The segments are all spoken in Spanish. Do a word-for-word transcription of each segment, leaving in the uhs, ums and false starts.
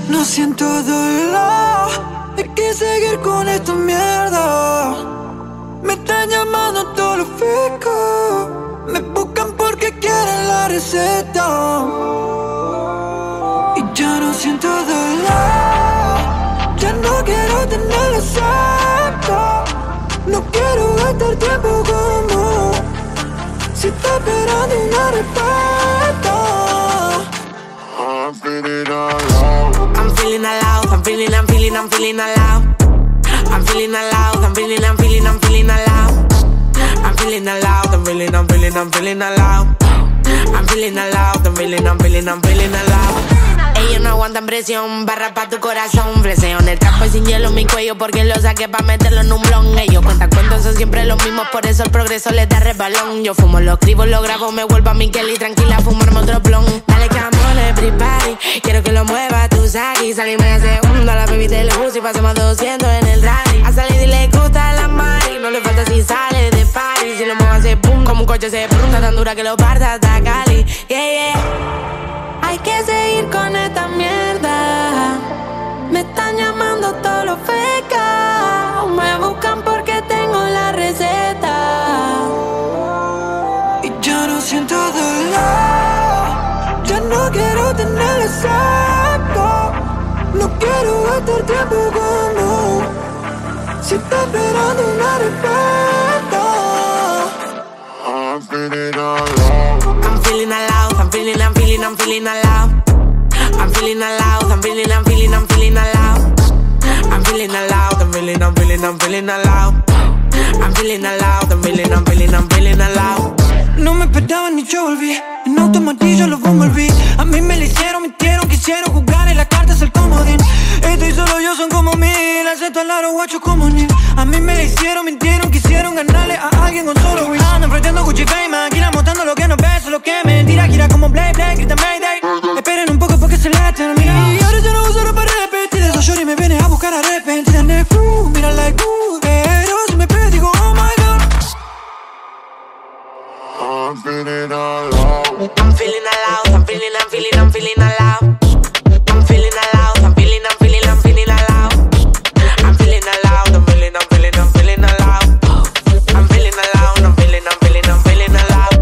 No siento dolor, hay que seguir con esta mierda. Me están llamando todos los ficos, me buscan porque quieren la receta. Y ya no siento dolor, ya no quiero tenerlo cerca. No quiero gastar tiempo como si está esperando una respuesta. I'm feeling alive. I'm feeling alive. I'm feeling, I'm feeling, I'm feeling alive. I'm feeling alive. I'm feeling, I'm feeling, I'm feeling alive. I'm feeling alive. I'm feeling, I'm feeling, I'm feeling alive. I'm feeling alive. I'm feeling, I'm feeling, I'm feeling alive. Ellos no aguantan presión, barra pa' tu corazón. Flexeo en el trapo y sin hielo en mi cuello porque lo saqué pa' meterlo en un blon. Ellos cuentan cuentos, son siempre los mismos, por eso el progreso les da resbalón. Yo fumo, lo escribo, lo grabo, me vuelvo a Miquel y tranquila fumarme otro blon. Dale que amor, everybody, quiero que lo mueva tu Saki. Salirme de segundo a la baby del bus y pasemos doscientos en el rally. A salir y le gusta la mari, no le falta si sale de party. Si lo muevo hace boom, como un coche se pregunta tan dura que lo parta hasta Cali. Yeah, yeah. Hay que seguir con esta mierda. Me están llamando todos los fecas. Me buscan porque tengo la receta. Y ya no siento dolor, ya no quiero tenerlo cerca. No quiero gastar tiempo como si está esperando una respuesta. I'm feeling alive. I'm feeling alive. I'm feeling, I'm feeling, I'm feeling alive. I'm feeling alive. I'm feeling, I'm feeling, I'm feeling alive. I'm feeling alive. I'm feeling, I'm feeling, I'm feeling alive. I'm feeling alive. I'm feeling, I'm feeling, I'm feeling alive. No me esperaban ni yo volví. En automatillo los volví. A mí me lo hicieron, mintieron, quisieron jugar en la carta es el comodín. Estoy solo yo, son como mil. Acepto al aro, guacho como Neil. A mí me lo hicieron, mintieron, quisieron ganarle a alguien con solo win. Andan enfrentando Gucci Fame, maquina mostrando lo que no ves, solo que mentira, gira como Blade, Blade, grita Mayday. Esperen un poco porque se le termina. Y ahora ya no uso para repetir. Eso shorty me viene a buscar arrepentida en el crew. Mira like uh, pero si me pide digo oh my god. I'm feeling alive. I'm feeling alive. I'm feeling, I'm feeling, I'm feeling alive. I'm feeling alive. I'm feeling, I'm feeling, I'm feeling alive. I'm feeling alive. I'm feeling, I'm feeling, I'm feeling alive. I'm feeling alive. I'm feeling, I'm feeling, I'm feeling alive.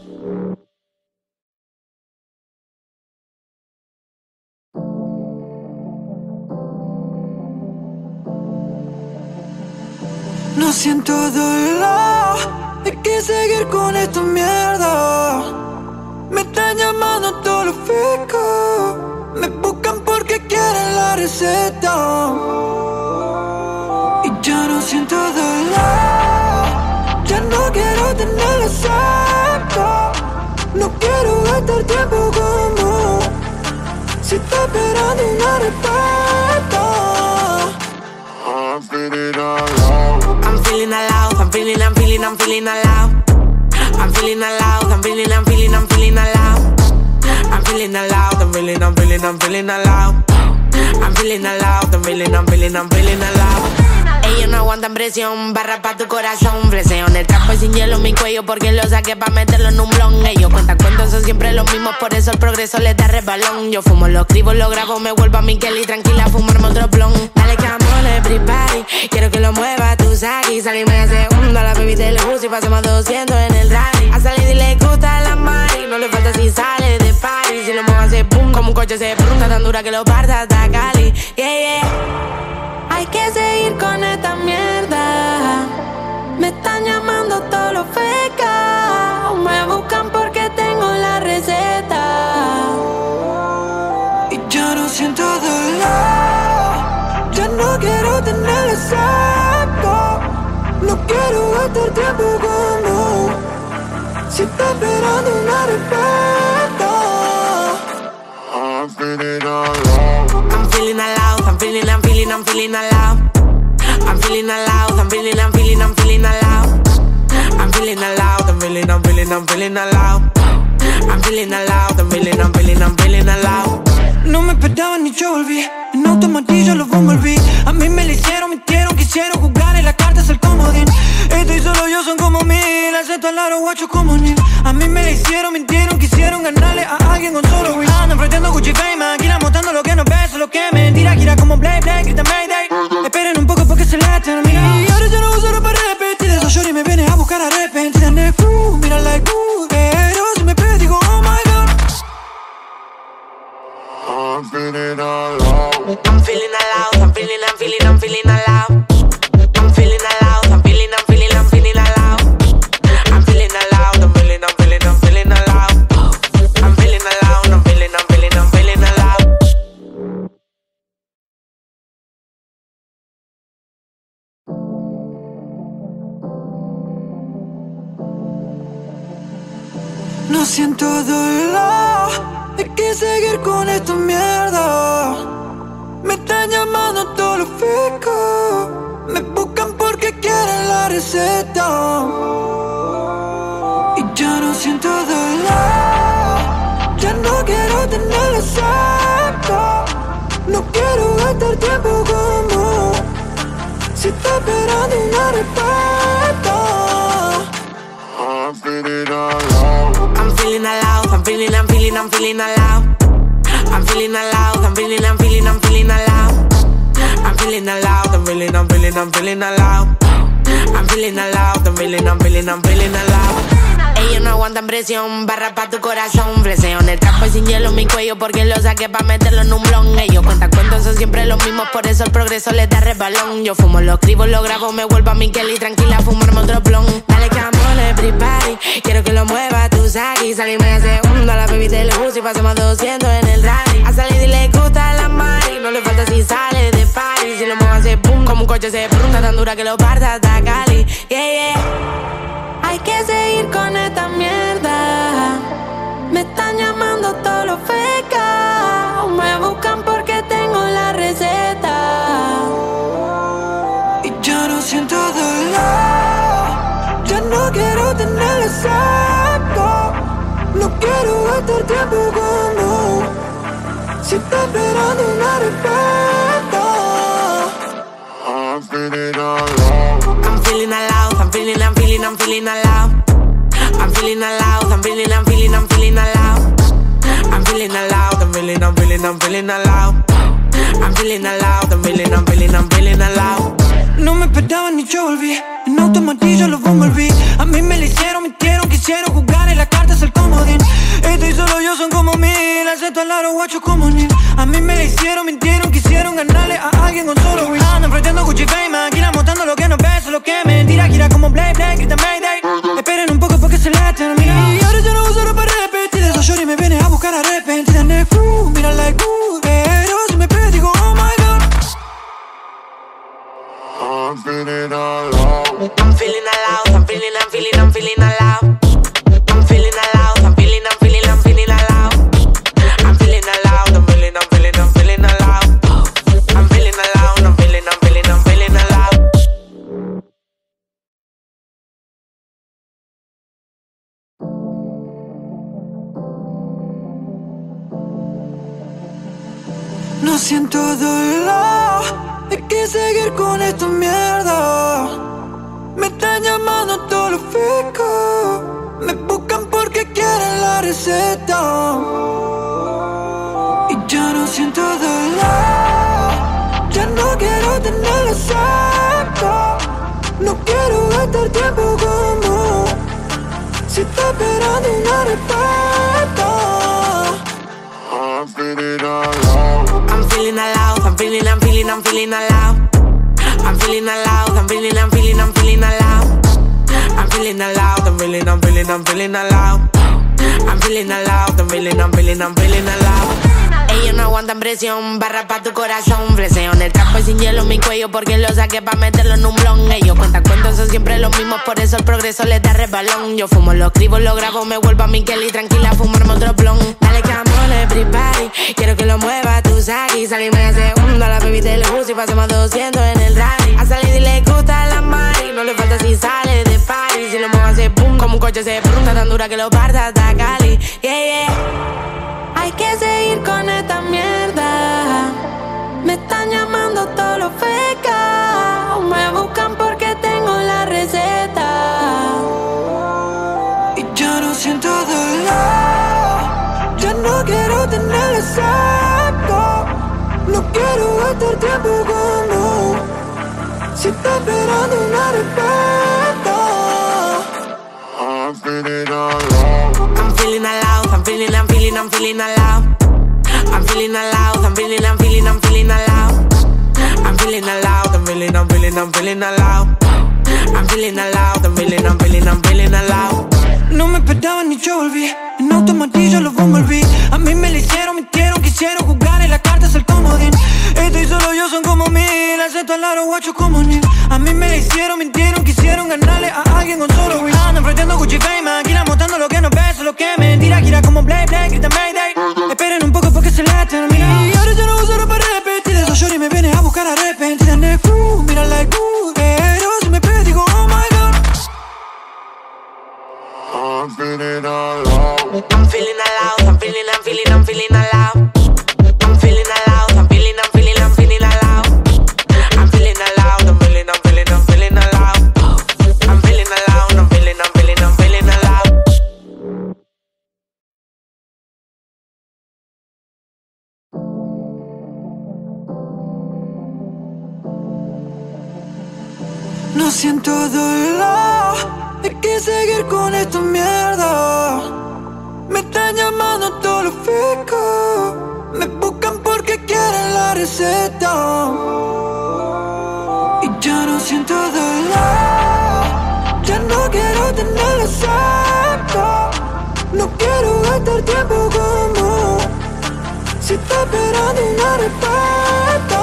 No siento dolor, hay que seguir con esta mierda. Me están llamando todos los ficos, me buscan porque quieren la receta. Y ya no siento dolor, ya no quiero tenerlo cerca. No quiero gastar tiempo como si está esperando una respuesta. I'm feeling alive. I'm feeling alive. I'm feeling, I'm feeling, I'm feeling alive. I'm feeling alive. I'm feeling, I'm feeling, I'm feeling alive. I'm feeling alive. I'm feeling, I'm feeling, I'm feeling alive. I'm feeling alive. I'm feeling, I'm feeling, I'm feeling alive. Ellos no aguantan presión, barra pa' tu corazón. Flexeo en el trapo y sin hielo en mi cuello porque lo saqué pa' meterlo en un blon. Ellos cuentan cuentos, son siempre los mismos, por eso el progreso les da resbalón. Yo fumo, lo escribo, lo grabo, me vuelvo a Miquel y tranquila fumarme otro blon. Dale que amor, everybody, quiero que lo mueva tu Saki. Salirme de segundo a la baby del bus y pasemos doscientos en el rally. A salir y le gusta la mari, no le falta si sale de party. Si lo muevo hace boom, como un coche se pregunta tan dura que lo parta hasta Cali. Yeah, yeah. Hay que seguir con esta mierda. Me están llamando todos los fecas. Me buscan porque tengo la receta. Y ya no siento dolor, ya no quiero tenerlo cerca. No quiero gastar tiempo como si está esperando una respuesta. I'm feeling alive. I'm feeling alive. I'm feeling, I'm feeling, I'm feeling alive. I'm feeling alive. I'm feeling, I'm feeling, I'm feeling alive. I'm feeling alive. I'm feeling, I'm feeling, I'm feeling alive. I'm feeling alive. I'm feeling, I'm feeling, I'm feeling alive. No me esperaban ni yo volví. En automatillo los volví. A mí me lo hicieron, mintieron, quisieron jugar en la carta es el comodín. Estoy solo yo, son como mil. Acepto al aro, guacho como Neil. A mí me lo hicieron, mintieron, quisieron ganarle a alguien con solo win. Andan enfrentando Gucci Fame, maquina mostrando lo que no ves, lo que me tiene cool, mira like cool. Pero si me pides digo oh my god. I'm feeling alive. I'm feeling alive, I'm feeling, I'm feeling, I'm feeling alive. I'm feeling alive, I'm feeling, I'm feeling, I'm feeling alive. I'm feeling alive, I'm feeling, I'm feeling, I'm feeling alive. I'm feeling alive, I'm feeling, I'm feeling, I'm feeling alive. No siento dolor, hay que seguir con esta mierda. Me están llamando todos los ficos, me buscan porque quieren la receta. Y ya no siento dolor, ya no quiero tenerlo cerca. No quiero gastar tiempo como si está esperando una respuesta. I'm feeling alive. I'm feeling alive, I'm feeling, I'm feeling, I'm feeling alive. I'm feeling alive, I'm feeling, I'm feeling, I'm feeling alive. I'm feeling alive, I'm feeling, I'm feeling, I'm feeling alive. I'm feeling alive, I'm feeling, I'm feeling, I'm feeling alive. Ellos no aguantan presión, barra pa' tu corazón. Flexeo en el trapo y sin hielo en mi cuello porque lo saqué pa' meterlo en un blon. Ellos cuentan cuentos, son siempre los mismos, por eso el progreso les da resbalón. Yo fumo, lo escribo, lo grabo, me vuelvo a mi Kelly tranquila, fumarme otro blon. Dale camón, everybody, quiero que lo mueva tu Saki. Salimos de segundo, a la baby te le gusta y pasamos doscientos en el rally. A salir y le gusta la mari, no le falta si sale de party. Si lo muevo hace boom, como un coche se pregunta tan dura que lo parta hasta Cali. Yeah, yeah. Hay que seguir con esta mierda. Me están llamando todos los fecas. Me buscan porque tengo la receta. Y ya no siento dolor, ya no quiero tenerlo cerca. No quiero gastar tiempo como si está esperando una respuesta. I'm feeling alive. I'm feeling alive, I'm feeling, I'm feeling, I'm feeling alive. I'm feeling alive, I'm feeling, I'm feeling, I'm feeling alive. I'm feeling alive, I'm feeling, I'm feeling, I'm feeling alive. I'm feeling alive, I'm feeling, I'm feeling, I'm feeling alive. No me esperaban ni yo volví, en automatillo los volví. A mí me lo hicieron, mintieron, quisieron jugar en las cartas el comodín. Estoy solo yo, son como mil, acepto al aro guacho como Neil. A mí me lo hicieron, mintieron, quisieron ganarle a alguien con solo win. Ando enfrentando Gucci Fame, maquina mostrando lo que no ves, lo que es mentira. Gira como Blade, Blade, grita Mayday. Esperen un poco porque se la termina. Y ahora ya no uso para repetir, esos shorty me viene a buscar arrepentir. En el crew, mira like cool, pero si me pides digo oh my god. I'm feeling alive. I'm feeling alive, I'm feeling, I'm feeling, I'm feeling alive. I'm feeling alive, I'm feeling, I'm feeling, I'm feeling alive. I'm feeling alive, I'm feeling, I'm feeling, I'm feeling alive. I'm feeling alive, I'm feeling, I'm feeling, I'm feeling alive. No siento dolor, hay que seguir con esta mierda. Me están llamando todos los ficos, me buscan porque quieren la receta. Y ya no siento dolor, ya no quiero tenerlo cerca. No quiero gastar tiempo como si está esperando una respuesta. I'm feeling alive. I'm feeling alive, I'm feeling, I'm feeling, I'm feeling alive. I'm feeling alive, I'm feeling, I'm feeling, I'm feeling alive. I'm feeling alive, I'm feeling, I'm feeling, I'm feeling alive. I'm feeling alive, I'm feeling, I'm feeling, I'm feeling alive. Ellos no aguantan presión, barra pa' tu corazón. Flexeo en el trapo y sin hielo en mi cuello porque lo saqué pa' meterlo en un blon. Ellos cuentan cuentos, son siempre los mismos, por eso el progreso les da resbalón. Yo fumo, lo escribo, lo grabo, me vuelvo a mi Kelly tranquila, fumarme otro blon. Dale camón, everybody, quiero que lo mueva tu Saki. Salimos de segundo, a la baby te le gusta y pasamos doscientos en el rally. A salir y le gusta la mari, no le falta si sale de party. Si lo muevo hace boom, como un coche se pregunta tan dura que lo parta hasta Cali. Yeah, yeah. Hay que seguir con esta mierda. Me están llamando todos los fecas. Me buscan porque tengo la receta. Y ya no siento dolor, ya no quiero tenerlo cerca. No quiero gastar tiempo como si está esperando una respuesta. I'm feeling alive. I'm feeling alive, I'm feeling, I'm feeling, I'm feeling alive. I'm feeling alive, I'm feeling, I'm feeling, I'm feeling alive. I'm feeling alive, I'm feeling, I'm feeling, I'm feeling alive. I'm feeling alive, I'm feeling, I'm feeling, I'm feeling alive. No me esperaban ni yo volví. En automatillo los volví. A mí me lo hicieron, mintieron, quisieron jugar en la carta es el comodín. Estoy solo yo, son como mil. Acepto al aro, guacho como Neil. A mí me lo hicieron, mintieron, quisieron ganarle a alguien con solo win. Ando enfrentando Gucci Fame, maquina mostrando lo que no ves, lo que me mentira, gira como Blade, Blade, grita Mayday. Esperen un poco porque se la termina. Y ahora ya no uso para repetir. Esos shorty me viene a buscar arrepentida. En el crew, mira like ooh. Pero si me pide digo oh my god. I'm feeling alive. I'm feeling alive, I'm feeling, I'm feeling, I'm feeling alive. I'm feeling alive, I'm feeling, I'm feeling, I'm feeling alive. I'm feeling alive, I'm feeling, I'm feeling, I'm feeling alive. I'm feeling alive, I'm feeling, I'm feeling, I'm feeling alive. No siento dolor, hay que seguir con esta mierda. Me están llamando todos los ficos. Me buscan porque quieren la receta. Y ya no siento dolor, ya no quiero tenerlo cerca. No quiero gastar tiempo como si está esperando una respuesta.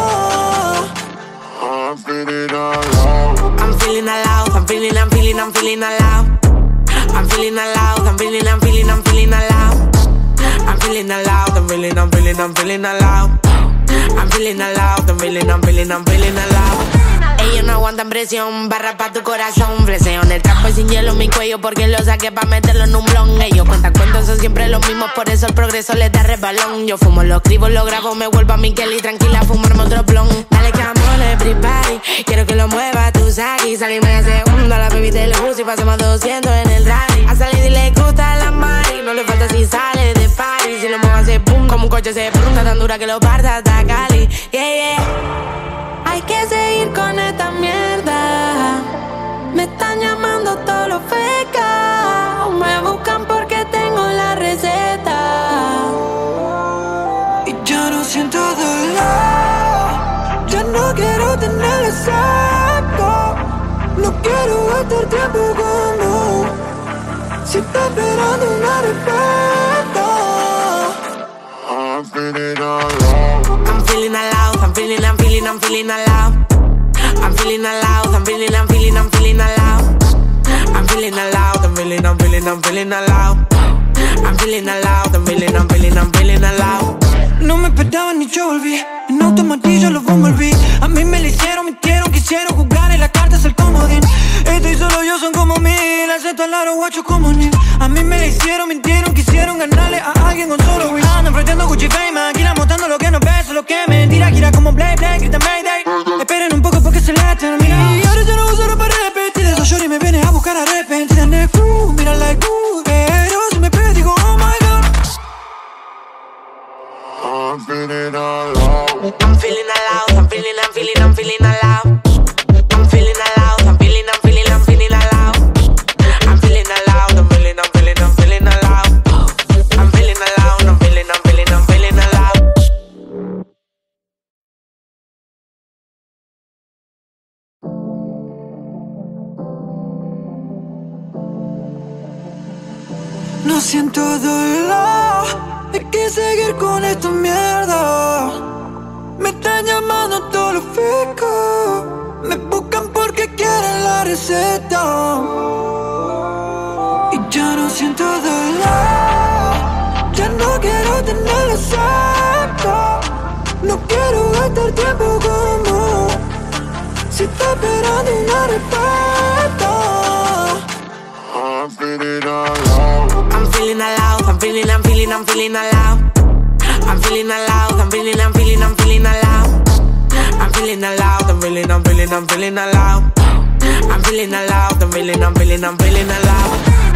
I'm feeling alive. I'm feeling alive, I'm feeling, I'm feeling, I'm feeling alive. I'm feeling alive, I'm feeling, I'm feeling, I'm feeling alive. I'm feeling alive, I'm feeling, I'm feeling, I'm feeling alive. I'm feeling alive, I'm feeling, I'm feeling, I'm feeling alive. Ellos no aguantan presión, barra pa' tu corazón. Flexeo en el trapo y sin hielo en mi cuello porque lo saqué pa' meterlo en un blon. Ellos cuentan cuentos, son siempre los mismos, por eso el progreso les da resbalón. Yo fumo, lo escribo, lo grabo, me vuelvo a Miquel y tranquila fumarme otro blon. Dale que amor, everybody, quiero que lo mueva tú aquí. Salirme de segundo a la baby del bus y pasemos doscientos en el rally. A salir y le gusta la mari, no le falta si sale de party. Si lo muevo hace boom, como un coche se pregunta tan dura que lo parta hasta Cali. Yeah, yeah. Hay que seguir con esta mierda. Me están llamando todos los fecas. Me buscan porque tengo la receta. Y ya no siento dolor, ya no quiero tenerlo cerca. No quiero gastar tiempo como si está esperando una respuesta. I'm feeling alive. I'm feeling alive, I'm feeling, I'm feeling, I'm feeling alive. I'm feeling alive, I'm feeling, I'm feeling, I'm feeling alive. I'm feeling alive, I'm feeling, I'm feeling, I'm feeling alive. I'm feeling alive, I'm feeling, I'm feeling, I'm feeling alive. No me esperaban ni yo volví. En automatillo los volví. A mí me lo hicieron, mintieron, quisieron jugar en la carta es el comodín. Estoy solo yo, son como mil. Acepto al aro, guacho como Neil. A mí me lo hicieron, mintieron, quisieron ganarle a alguien con solo win. Ando enfrentando Gucci Fame, maquina mostrando lo que no ves, lo que me mentira, gira como Blade, Blade, grita Mayday. Esperen un poco porque se la termina. Y ahora ya no uso para repetir. Esos shorty me viene a buscar arrepentida. En el crew, mira like ooh. Pero si me pide digo oh my god. I'm feeling alive. I'm feeling alive, I'm feeling, I'm feeling, I'm feeling alive. I'm feeling alive, I'm feeling, I'm feeling, I'm feeling alive. I'm feeling alive, I'm feeling, I'm feeling, I'm feeling alive. I'm feeling alive, I'm feeling, I'm feeling, I'm feeling alive. No siento dolor, hay que seguir con esta mierda. Me están llamando todos los ficos. Me buscan porque quieren la receta. Y ya no siento dolor, ya no quiero tenerlo cerca. No quiero gastar tiempo como si está esperando una respuesta. I'm feeling alive. I'm feeling alive, I'm feeling, I'm feeling, I'm feeling alive. I'm feeling alive, I'm feeling, I'm feeling, I'm feeling alive. I'm feeling alive, I'm feeling, I'm feeling, I'm feeling alive. I'm feeling alive, I'm feeling, I'm feeling, I'm feeling alive. Ellos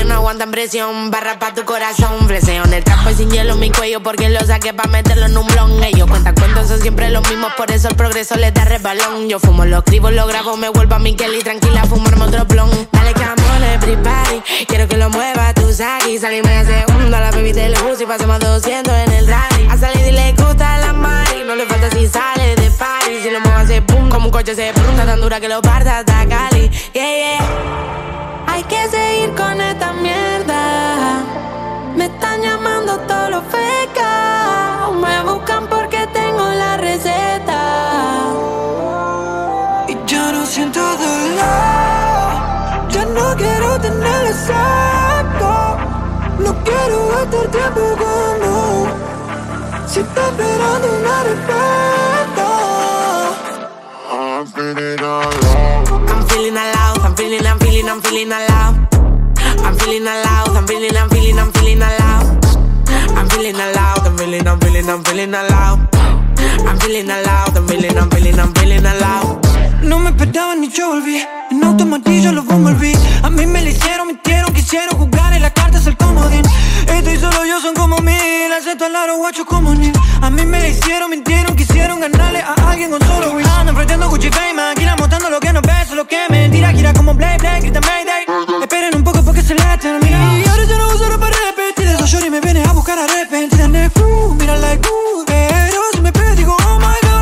no aguantan presión, barra pa' tu corazón. Freseo en el trapo y sin hielo en mi cuello, porque lo saqué pa' meterlo en un blon. Ellos cuentan cuentos, son siempre los mismos, por eso el progreso les da resbalón. Yo fumo, lo escribo, lo grabo, me vuelvo a mi Kelly, tranquila, fumarme otro blon. Dale que amor, everybody, quiero que lo mueva tu Saki. Salimos de segundo, a la baby te le gusta y pasamos doscientos en el rally. A salir y le gusta la mari, no le falta si sale de party. Si lo muevo hace pum, como un coche se pregunta, tan dura que lo parta hasta Cali. Yeah, yeah. Hay que seguir con esta mierda. Me están llamando todos los fecas. Me buscan porque tengo la receta. Y ya no siento dolor. Ya no quiero tenerle saco. No quiero gastar tiempo como si está esperando una respuesta. I'm feeling alive. I'm feeling alive, I'm feeling, I'm feeling, I'm feeling alive. I'm feeling alive, I'm feeling, I'm feeling, I'm feeling alive. I'm feeling alive, I'm feeling, I'm feeling, I'm feeling alive. I'm feeling alive, I'm feeling, I'm feeling, I'm feeling alive. No me esperaba ni yo volví. En automatillo los volví. A mí me lo hicieron, mintieron, quisieron jugar en las cartas el comodín. Estoy solo yo, son como mil. Acepto al aro, guacho como Neil. A mí me lo hicieron, mintieron, quisieron ganarle a alguien con solo win. Andan enfrentando Gucci Fame, aquí mostrando lo que no ves, lo que mentira, gira como Blade, Blade, grita Mayday. Esperen un poco porque se le termina. Y ahora ya no uso para repetir. Eso shorty me viene a buscar arrepentida. Uh, mira like uh, pero si me pego digo oh my god.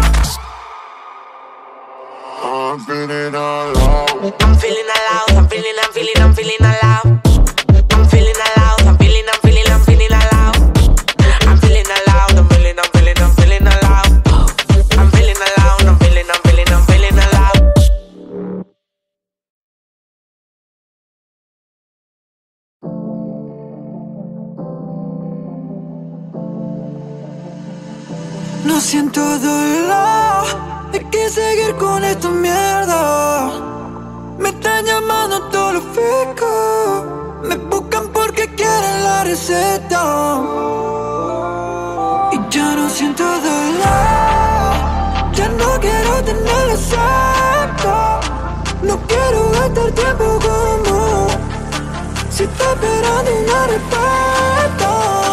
I'm feeling alive. I'm feeling alive, I'm feeling, I'm feeling, I'm feeling alive. I'm feeling alive, I'm feeling, I'm feeling, I'm feeling alive. I'm feeling alive, I'm feeling, I'm feeling, I'm feeling alive. I'm feeling alive, I'm feeling, I'm feeling, I'm feeling alive. No siento dolor, hay que seguir con esta mierda. Me están llamando todos los fecos. Me buscan porque quieren la receta. Y ya no siento dolor. Ya no quiero tenerle saco. No quiero gastar tiempo como si está esperando una respuesta.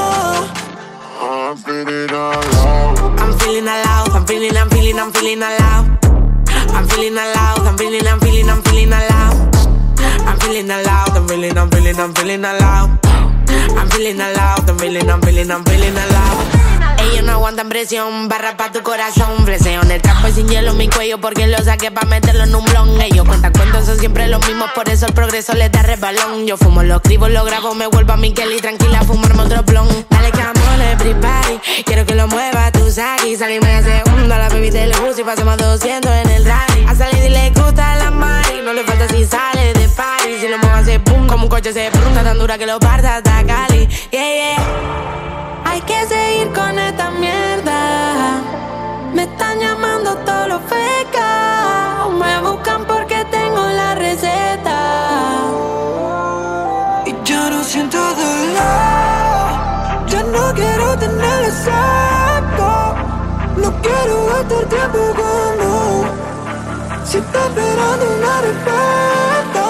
I'm feeling alive. I'm feeling alive, I'm feeling, I'm feeling, I'm feeling alive. I'm feeling alive, I'm feeling, I'm feeling, I'm feeling alive. I'm feeling alive, I'm feeling, I'm feeling, I'm feeling alive. I'm feeling alive, I'm feeling, I'm feeling, I'm feeling alive. Ellos no aguantan presión, barra pa' tu corazón. Freseo en el trapo y sin hielo en mi cuello, porque lo saqué pa' meterlo en un blon. Ellos cuentan cuentos, son siempre los mismos, por eso el progreso les da resbalón. Yo fumo, lo escribo, lo grabo, me vuelvo a mi Kelly, tranquila, fumarme otro blon. Dale que amor, everybody, quiero que lo mueva tu Saki. Salimos de segundo, a la baby te le gusta y pasamos doscientos en el rally. A salir y le gusta la mari, no le falta si sale de party. Si lo muevo hace pum, como un coche se pregunta, tan dura que lo parta hasta Cali. Yeah, yeah. Hay que seguir con esta mierda. Me están llamando todos los fecas. Me buscan porque tengo la receta. Y ya no siento dolor. Ya no quiero tenerle saco. No quiero gastar tiempo como si está esperando una respuesta.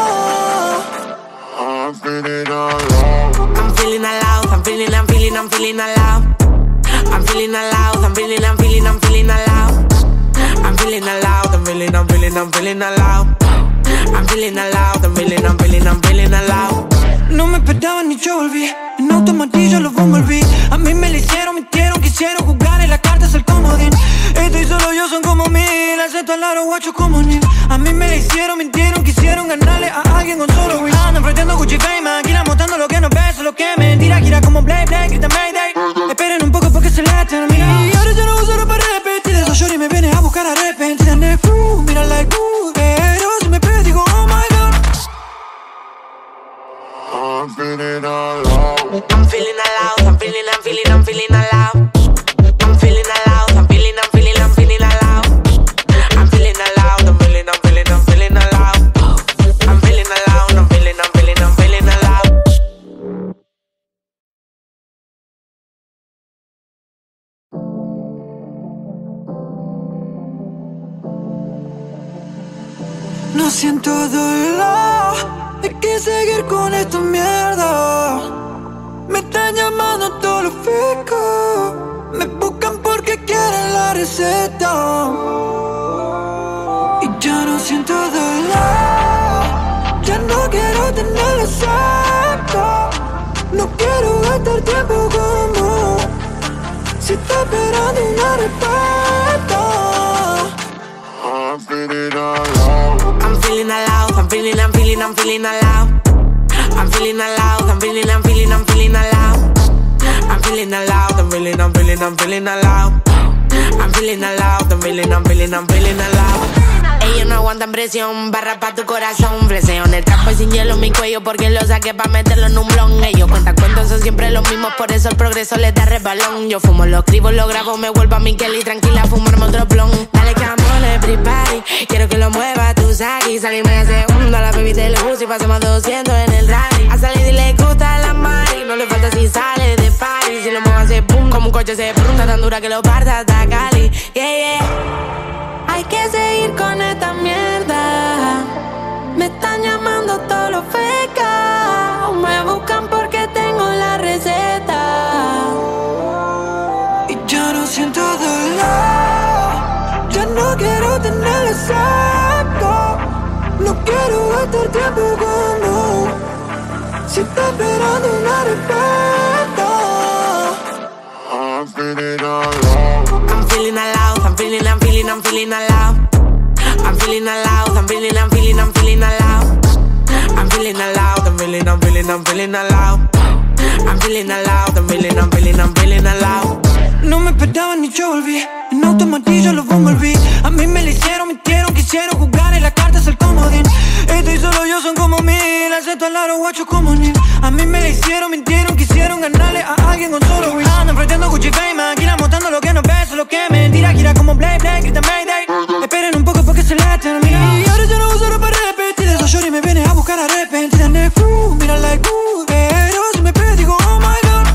I'm feeling alive. I'm feeling alive, I'm feeling, I'm feeling, I'm feeling alive. I'm feeling alive, I'm feeling, I'm feeling, I'm feeling alive. I'm feeling alive, I'm feeling, I'm feeling, I'm feeling alive. I'm feeling alive, I'm feeling, I'm feeling, I'm feeling alive. No me esperaba ni yo volví. En automatillo los volví. A mí me lo hicieron, mintieron, quisieron jugar en las cartas el comodín. Estoy solo yo, son como mil. Acepto al aro, guacho como Neil. A mí me lo hicieron, mintieron, quisieron ganarle a alguien con solo win. Andan enfrentando Gucci Fame, aquí mostrando lo que no ves, lo que mentira, gira como Blade, Blade, grita Mayday. Esperen un poco porque se le termina. Y ahora ya no uso para repetir. Eso shorty me viene a buscar arrepentida. Uh, mira like uh, pero si me pego digo oh my god. I'm feeling alive. I'm feeling alive, I'm feeling, I'm feeling, I'm feeling alive. I'm feeling alive, I'm feeling, I'm feeling, I'm feeling alive. I'm feeling alive, I'm feeling, I'm feeling, I'm feeling alive. I'm feeling alive, I'm feeling, I'm feeling, I'm feeling alive. No siento dolor, hay que seguir con esta mierda. Me están llamando todos los ficos, me buscan porque quieren la receta. Y ya no siento dolor, ya no quiero tenerlo cerca. No quiero gastar tiempo como si está esperando una respuesta. I'm feeling alive. I'm feeling alive, I'm feeling, I'm feeling, I'm feeling alive. I'm feeling alive, I'm feeling, I'm feeling, I'm feeling alive. I'm feeling alive, I'm feeling, I'm feeling, I'm feeling alive. I'm feeling alive, I'm feeling, I'm feeling, I'm feeling alive. Ellos no aguantan presión, barra pa' tu corazón. Flexeo en el campo y sin hielo en mi cuello porque lo saqué pa' meterlo en un blon. Ellos cuentan cuentos, son siempre los mismos, por eso el progreso les da resbalón. Yo fumo, lo escribo, lo grabo, me vuelvo a mi Kelly tranquila, fumarme otro blon. Dale que amor, everybody, quiero que lo mueva tu Saki. Salirme de segundo a la baby del bus y pasemos doscientos en el rally. A salir y le gusta la mari, no le falta si sale de party. Si lo muevo hace boom, como un coche se pregunta tan dura que lo parta hasta Cali. Yeah, yeah. Hay que seguir con esta mierda. Me están llamando todos los fecas. Me buscan porque tengo la receta. Y ya no siento dolor, ya no quiero tenerlo cerca. No quiero gastar tiempo como si está esperando una respuesta. I'm feeling alive. I'm feeling alive, I'm feeling, I'm feeling, I'm feeling alive. I'm feeling alive, I'm feeling, I'm feeling, I'm feeling alive. I'm feeling alive, I'm feeling, I'm feeling, I'm feeling alive. I'm feeling alive, I'm feeling, I'm feeling, I'm feeling alive. No me esperaban ni yo volví, en automatillo lo envolví. A mí me lo hicieron, mintieron, quisieron jugar en las cartas el comodín. Estoy solo yo, son como mil, acepto al aro guacho como Neil. A mí me lo hicieron, mintieron, quisieron ganarle a alguien con solo win. Ando enfrentando Gucci Fame, maquina mostrando lo que no ves, lo que mentira, gira como Blade, Blade, grita Mayday. Esperen un poco porque se le termina. Y ahora ya no uso para repetir, esos shorty me viene a buscar arrepentida en el crew, mira like uh, pero si me pide digo oh my god.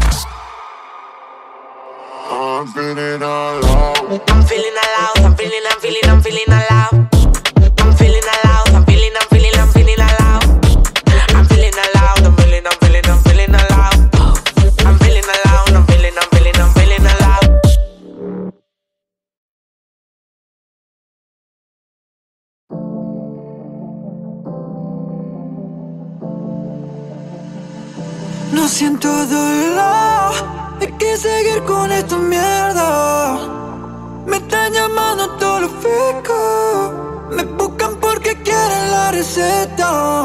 I'm feeling alive. I'm feeling alive, I'm feeling, I'm feeling, I'm feeling alive. I'm feeling alive, I'm feeling, I'm feeling, I'm feeling alive. I'm feeling alive, I'm feeling, I'm feeling, I'm feeling alive. I'm feeling alive, I'm feeling, I'm feeling, I'm feeling alive. No siento dolor, hay que seguir con esta mierda. Me están llamando todos los ficos, me buscan porque quieren la receta.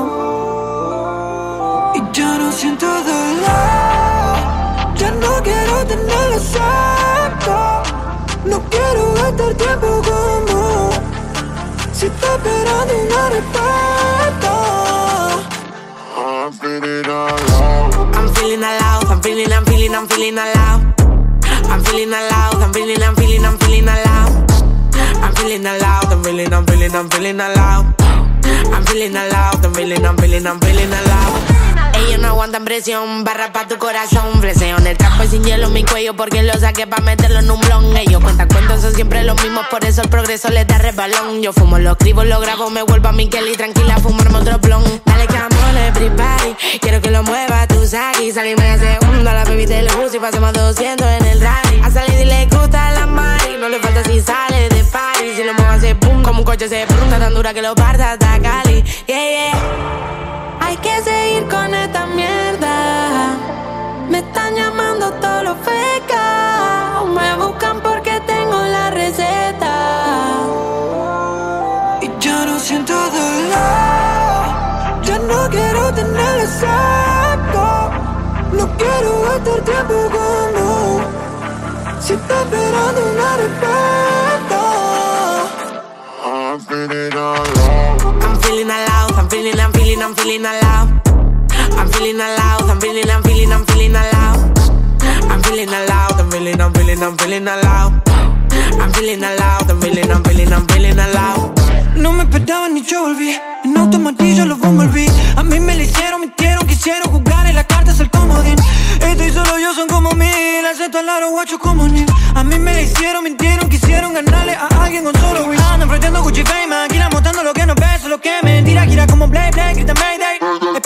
Y ya no siento dolor, ya no quiero tenerlo cerca. No quiero gastar tiempo como si está esperando una respuesta. I'm feeling alive. I'm feeling alive, I'm feeling, I'm feeling, I'm feeling alive. I'm feeling alive, I'm feeling, I'm feeling, I'm feeling alive. I'm feeling alive, I'm feeling, I'm feeling, I'm feeling alive. I'm feeling alive, I'm feeling, I'm feeling, I'm feeling alive. Ellos no aguantan presión, barra pa' tu corazón. Flexeo en el campo y sin hielo en mi cuello porque lo saqué pa' meterlo en un blon. Ellos cuentan cuentos, son siempre los mismos, por eso el progreso les da resbalón. Yo fumo, lo escribo, lo grabo, me vuelvo a mi Kelly tranquila, fumarme otro blon. Dale que amor, everybody, quiero que lo mueva tu Saki. Salirme de segundo a la baby del bus y pasemos doscientos en el rally. A salir y le gusta la mari, no le falta si sale de party. Si lo muevo hace boom, como un coche se pregunta tan dura que lo parta hasta Cali. Yeah, yeah. Hay que seguir con esta mierda. Me están llamando todos los fecas. Me buscan porque tengo la receta. Y ya no siento dolor, ya no quiero tenerlo cerca. No quiero gastar tiempo como si está esperando una respuesta. I'm feeling alive. I'm feeling alive, I'm feeling, I'm feeling, I'm feeling alive. I'm feeling alive, I'm feeling, I'm feeling, I'm feeling alive. I'm feeling alive, I'm feeling, I'm feeling, I'm feeling alive. I'm feeling alive, I'm feeling, I'm feeling, I'm feeling alive. No me esperaban ni yo volví, en automatillo lo envolví. A mí me lo hicieron, mintieron, quisieron jugar en las cartas el comodín. Estoy solo yo, son como mil, acepto al aro guacho como Neil. A mí me lo hicieron, mintieron, quisieron ganarle a alguien con solo win. Ando enfrentando Gucci Fame, maquina mostrando lo que no ves, lo que mentira, gira como Blade, Blade, grita Mayday.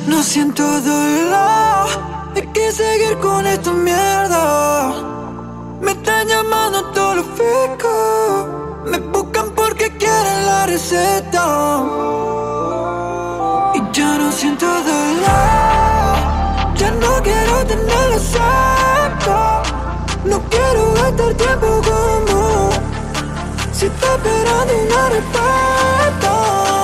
No siento dolor, hay que seguir con esta mierda. Me están llamando todos los ficos, me buscan porque quieren la receta. Y ya no siento dolor, ya no quiero tenerlo cerca. No quiero gastar tiempo como si está esperando una respuesta.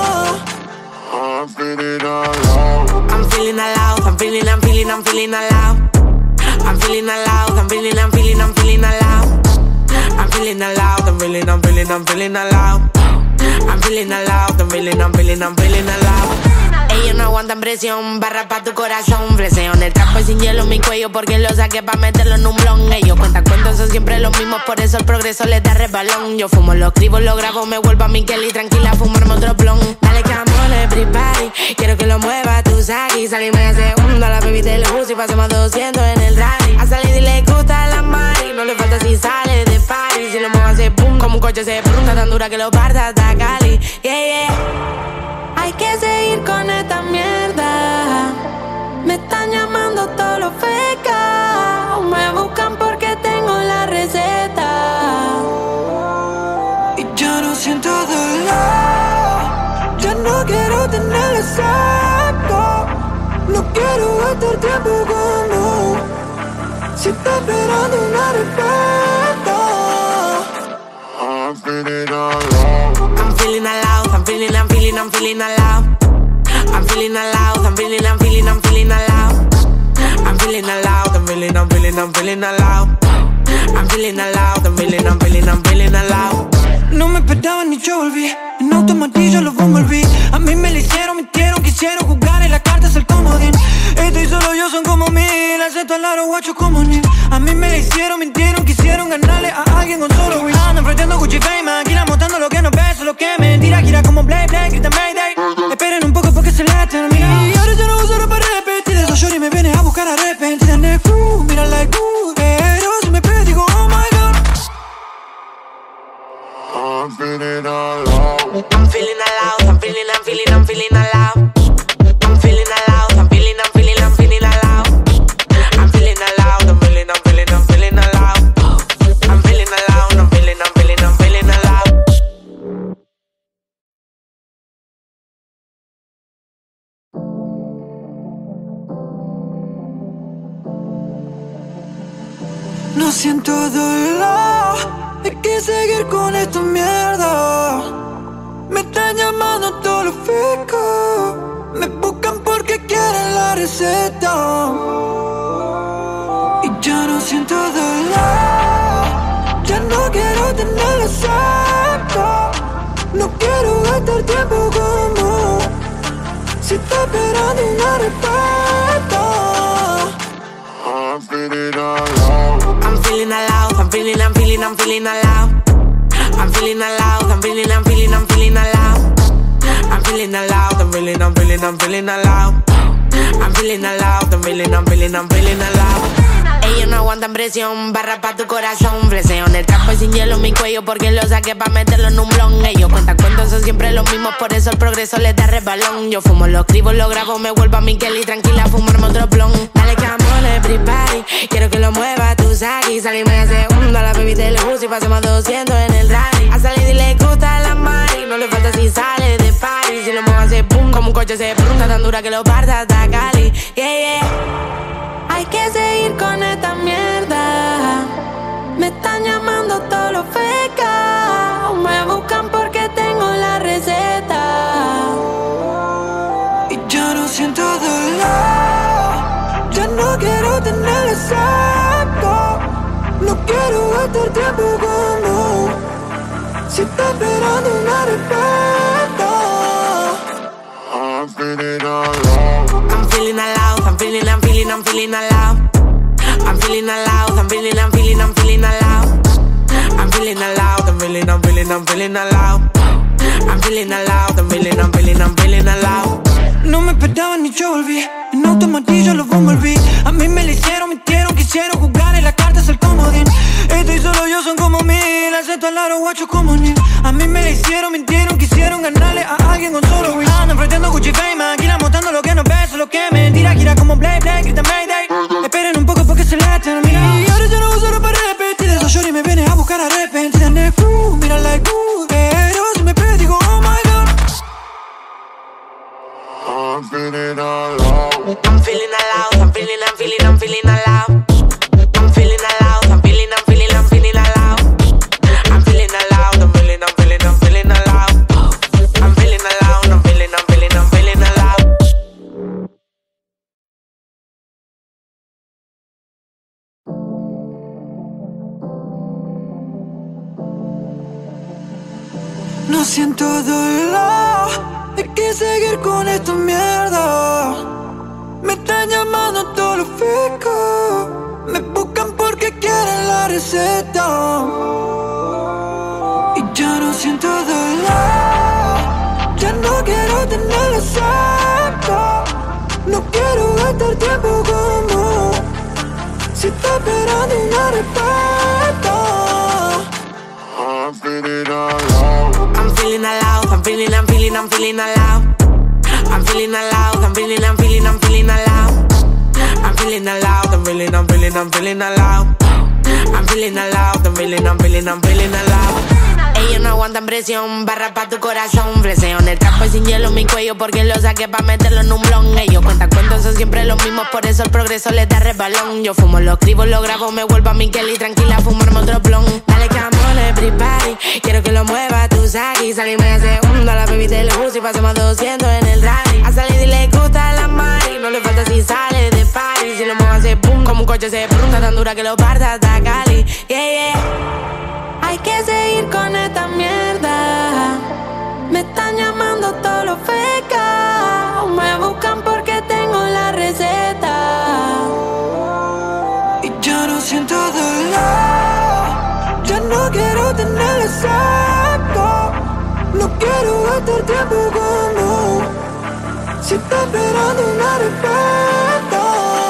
I'm feeling alive. I'm feeling alive, I'm feeling, I'm feeling, I'm feeling alive. I'm feeling alive, I'm feeling, I'm feeling, I'm feeling alive. I'm feeling alive, I'm feeling, I'm feeling, I'm feeling alive. I'm feeling alive, I'm feeling, I'm feeling, I'm feeling alive. Ellos no aguantan presión, barra pa' tu corazón. Flexeo en el trapo y sin hielo en mi cuello porque lo saqué pa' meterlo en un blon. Ellos cuentan cuentos, son siempre los mismos, por eso el progreso les da resbalón. Yo fumo, lo escribo, lo grabo, me vuelvo a Miquel y tranquila fumarme otro blon. Dale come on everybody, quiero que lo mueva tú Saki. Salimos de segunda, la baby te le gusta y pasemos doscientos en el rally. A salir y le gusta la mari, no le falta si sale de party. Si lo muevo hace boom, como un coche se pregunta tan dura que lo parta hasta Cali. Yeah, yeah. Hay que seguir con esta mierda. Me están llamando todos los fecas. Me buscan porque tengo la receta. Y ya no siento dolor, ya no quiero tenerlo cerca. No quiero gastar tiempo como si está esperando una respuesta. I'm feeling alive. I'm feeling alive, I'm feeling, I'm feeling, I'm feeling alive. I'm feeling alive, I'm feeling, I'm feeling, I'm feeling alive. I'm feeling alive, I'm feeling, I'm feeling, I'm feeling alive. I'm feeling alive, I'm feeling, I'm feeling, I'm feeling alive. No me esperaban ni yo volví, en automatillo los envolví. A mí me lo hicieron, mintieron, quisieron jugar en las cartas el comodín. Estoy solo yo, son como mil, acepto al aro, guacho como ni. A mí me lo hicieron, mintieron, quisieron ganarle a alguien con solo win. Andan enfrentando Gucci Fame, maquina mostrando lo que no ves, lo que mentira, gira como Blade, Blade, grita Mayday. Esperen un poco porque se la termina. Y ahora ya no uso para repetir, esos shorty me vienen a buscar arrepentida en el crew, mira like ooh, pero si me pego digo oh my god. I'm feeling alive. I'm feeling alive, I'm feeling, I'm feeling, I'm feeling alive. I'm feeling alive, I'm feeling, I'm feeling, I'm feeling alive. I'm feeling alive, I'm feeling, I'm feeling, I'm feeling alive. I'm feeling alive, I'm feeling, I'm feeling, I'm feeling alive. No siento dolor, hay que seguir con esta mierda. Me están llamando todos los ficos, me buscan porque quieren la receta. Y ya no siento dolor, ya no quiero tenerlo cerca. No quiero gastar tiempo como si está esperando una respuesta. I'm feeling alive. I'm feeling alive, I'm feeling, I'm feeling, I'm feeling alive. I'm feeling alive, I'm feeling, I'm feeling, I'm feeling alive. I'm feeling alive, I'm feeling, I'm feeling, I'm feeling alive. I'm feeling alive, I'm feeling, I'm feeling, I'm feeling alive. Ellos no aguantan presión, barra pa' tu corazón. Flexeo en el trapo y sin hielo en mi cuello porque lo saqué pa' meterlo en un blon. Ellos cuentan cuentos, son siempre los mismos, por eso el progreso les da resbalón. Yo fumo, lo escribo, lo grabo, me vuelvo a Miquel y tranquila fumarme otro blon. Dale come on everybody, quiero que lo mueva tú Saki. Salimos de segunda, la baby te le gusta y pasemos doscientos en el rally. A salir y le gusta la mari, no le falta si sale de party. Si lo muevo hace boom, como un coche se pregunta tan dura que lo parta hasta Cali. Yeah, yeah. Hay que seguir con esta mierda. Me están llamando todos los fecas. Me buscan porque tengo la receta. Y ya no siento dolor, ya no quiero tenerlo cerca. No quiero gastar tiempo como si está esperando una respuesta. I'm feeling alive. I'm feeling alive, I'm feeling, I'm feeling, I'm feeling alive. I'm feeling alive, I'm feeling, I'm feeling, I'm feeling alive. I'm feeling alive, I'm feeling, I'm feeling, I'm feeling alive. I'm feeling alive, I'm feeling, I'm feeling, I'm feeling alive. No me esperaban ni yo volví, en automatillo los envolví. A mí me lo hicieron, mintieron, quisieron jugar en las cartas el comodín. Estoy solo yo, son como mil, acepto al aro, guacho como ni. A mí me lo hicieron, mintieron, quisieron ganarle a alguien con solo win. Andan enfrentando Gucci Fame, maquina mostrando lo que no ves, lo que me feeling alive. I'm feeling alive, I'm feeling, I'm feeling, I'm feeling alive. I'm feeling alive, I'm feeling, I'm feeling, I'm feeling alive. I'm feeling alive, I'm feeling, I'm feeling, I'm feeling alive. I'm feeling alive, I'm feeling, I'm feeling, I'm feeling alive. No siento dolor, hay que seguir con esta mierda. Me están llamando todos los ficos, me buscan porque quieren la receta. Y ya no siento dolor, ya no quiero tenerlo cerca. No quiero gastar tiempo como si está esperando una respuesta. I'm feeling alive. I'm feeling alive, I'm feeling, I'm feeling, I'm feeling alive. I'm feeling alive, I'm feeling, I'm feeling, I'm feeling alive. I'm feeling alive, I'm feeling, I'm feeling, I'm feeling alive. I'm feeling alive, I'm feeling, I'm feeling, I'm feeling alive. Ellos no aguantan presión, barra pa' tu corazón. Freseo en el trapo y sin hielo en mi cuello porque lo saqué pa' meterlo en un blon. Ellos cuentan cuentos, son siempre los mismos, por eso el progreso les da resbalón. Yo fumo, lo escribo, lo grabo, me vuelvo a Miquel y tranquila fumarme otro blon. Dale que amor, everybody, quiero que lo mueva tu saki. Salirme de segundo a la baby del bus y pasemos doscientos en el rally. A salir y le gusta la mari, no le falta si sale de party. Si lo muevo hace boom, como un coche se pregunta tan dura que lo parta hasta Cali. Yeah, yeah. Hay que seguir con esta mierda. Me están llamando todos los fecas. Me buscan porque tengo la receta. Y ya no siento dolor, ya no quiero tenerlo cerca. No quiero gastar tiempo como si está esperando una respuesta.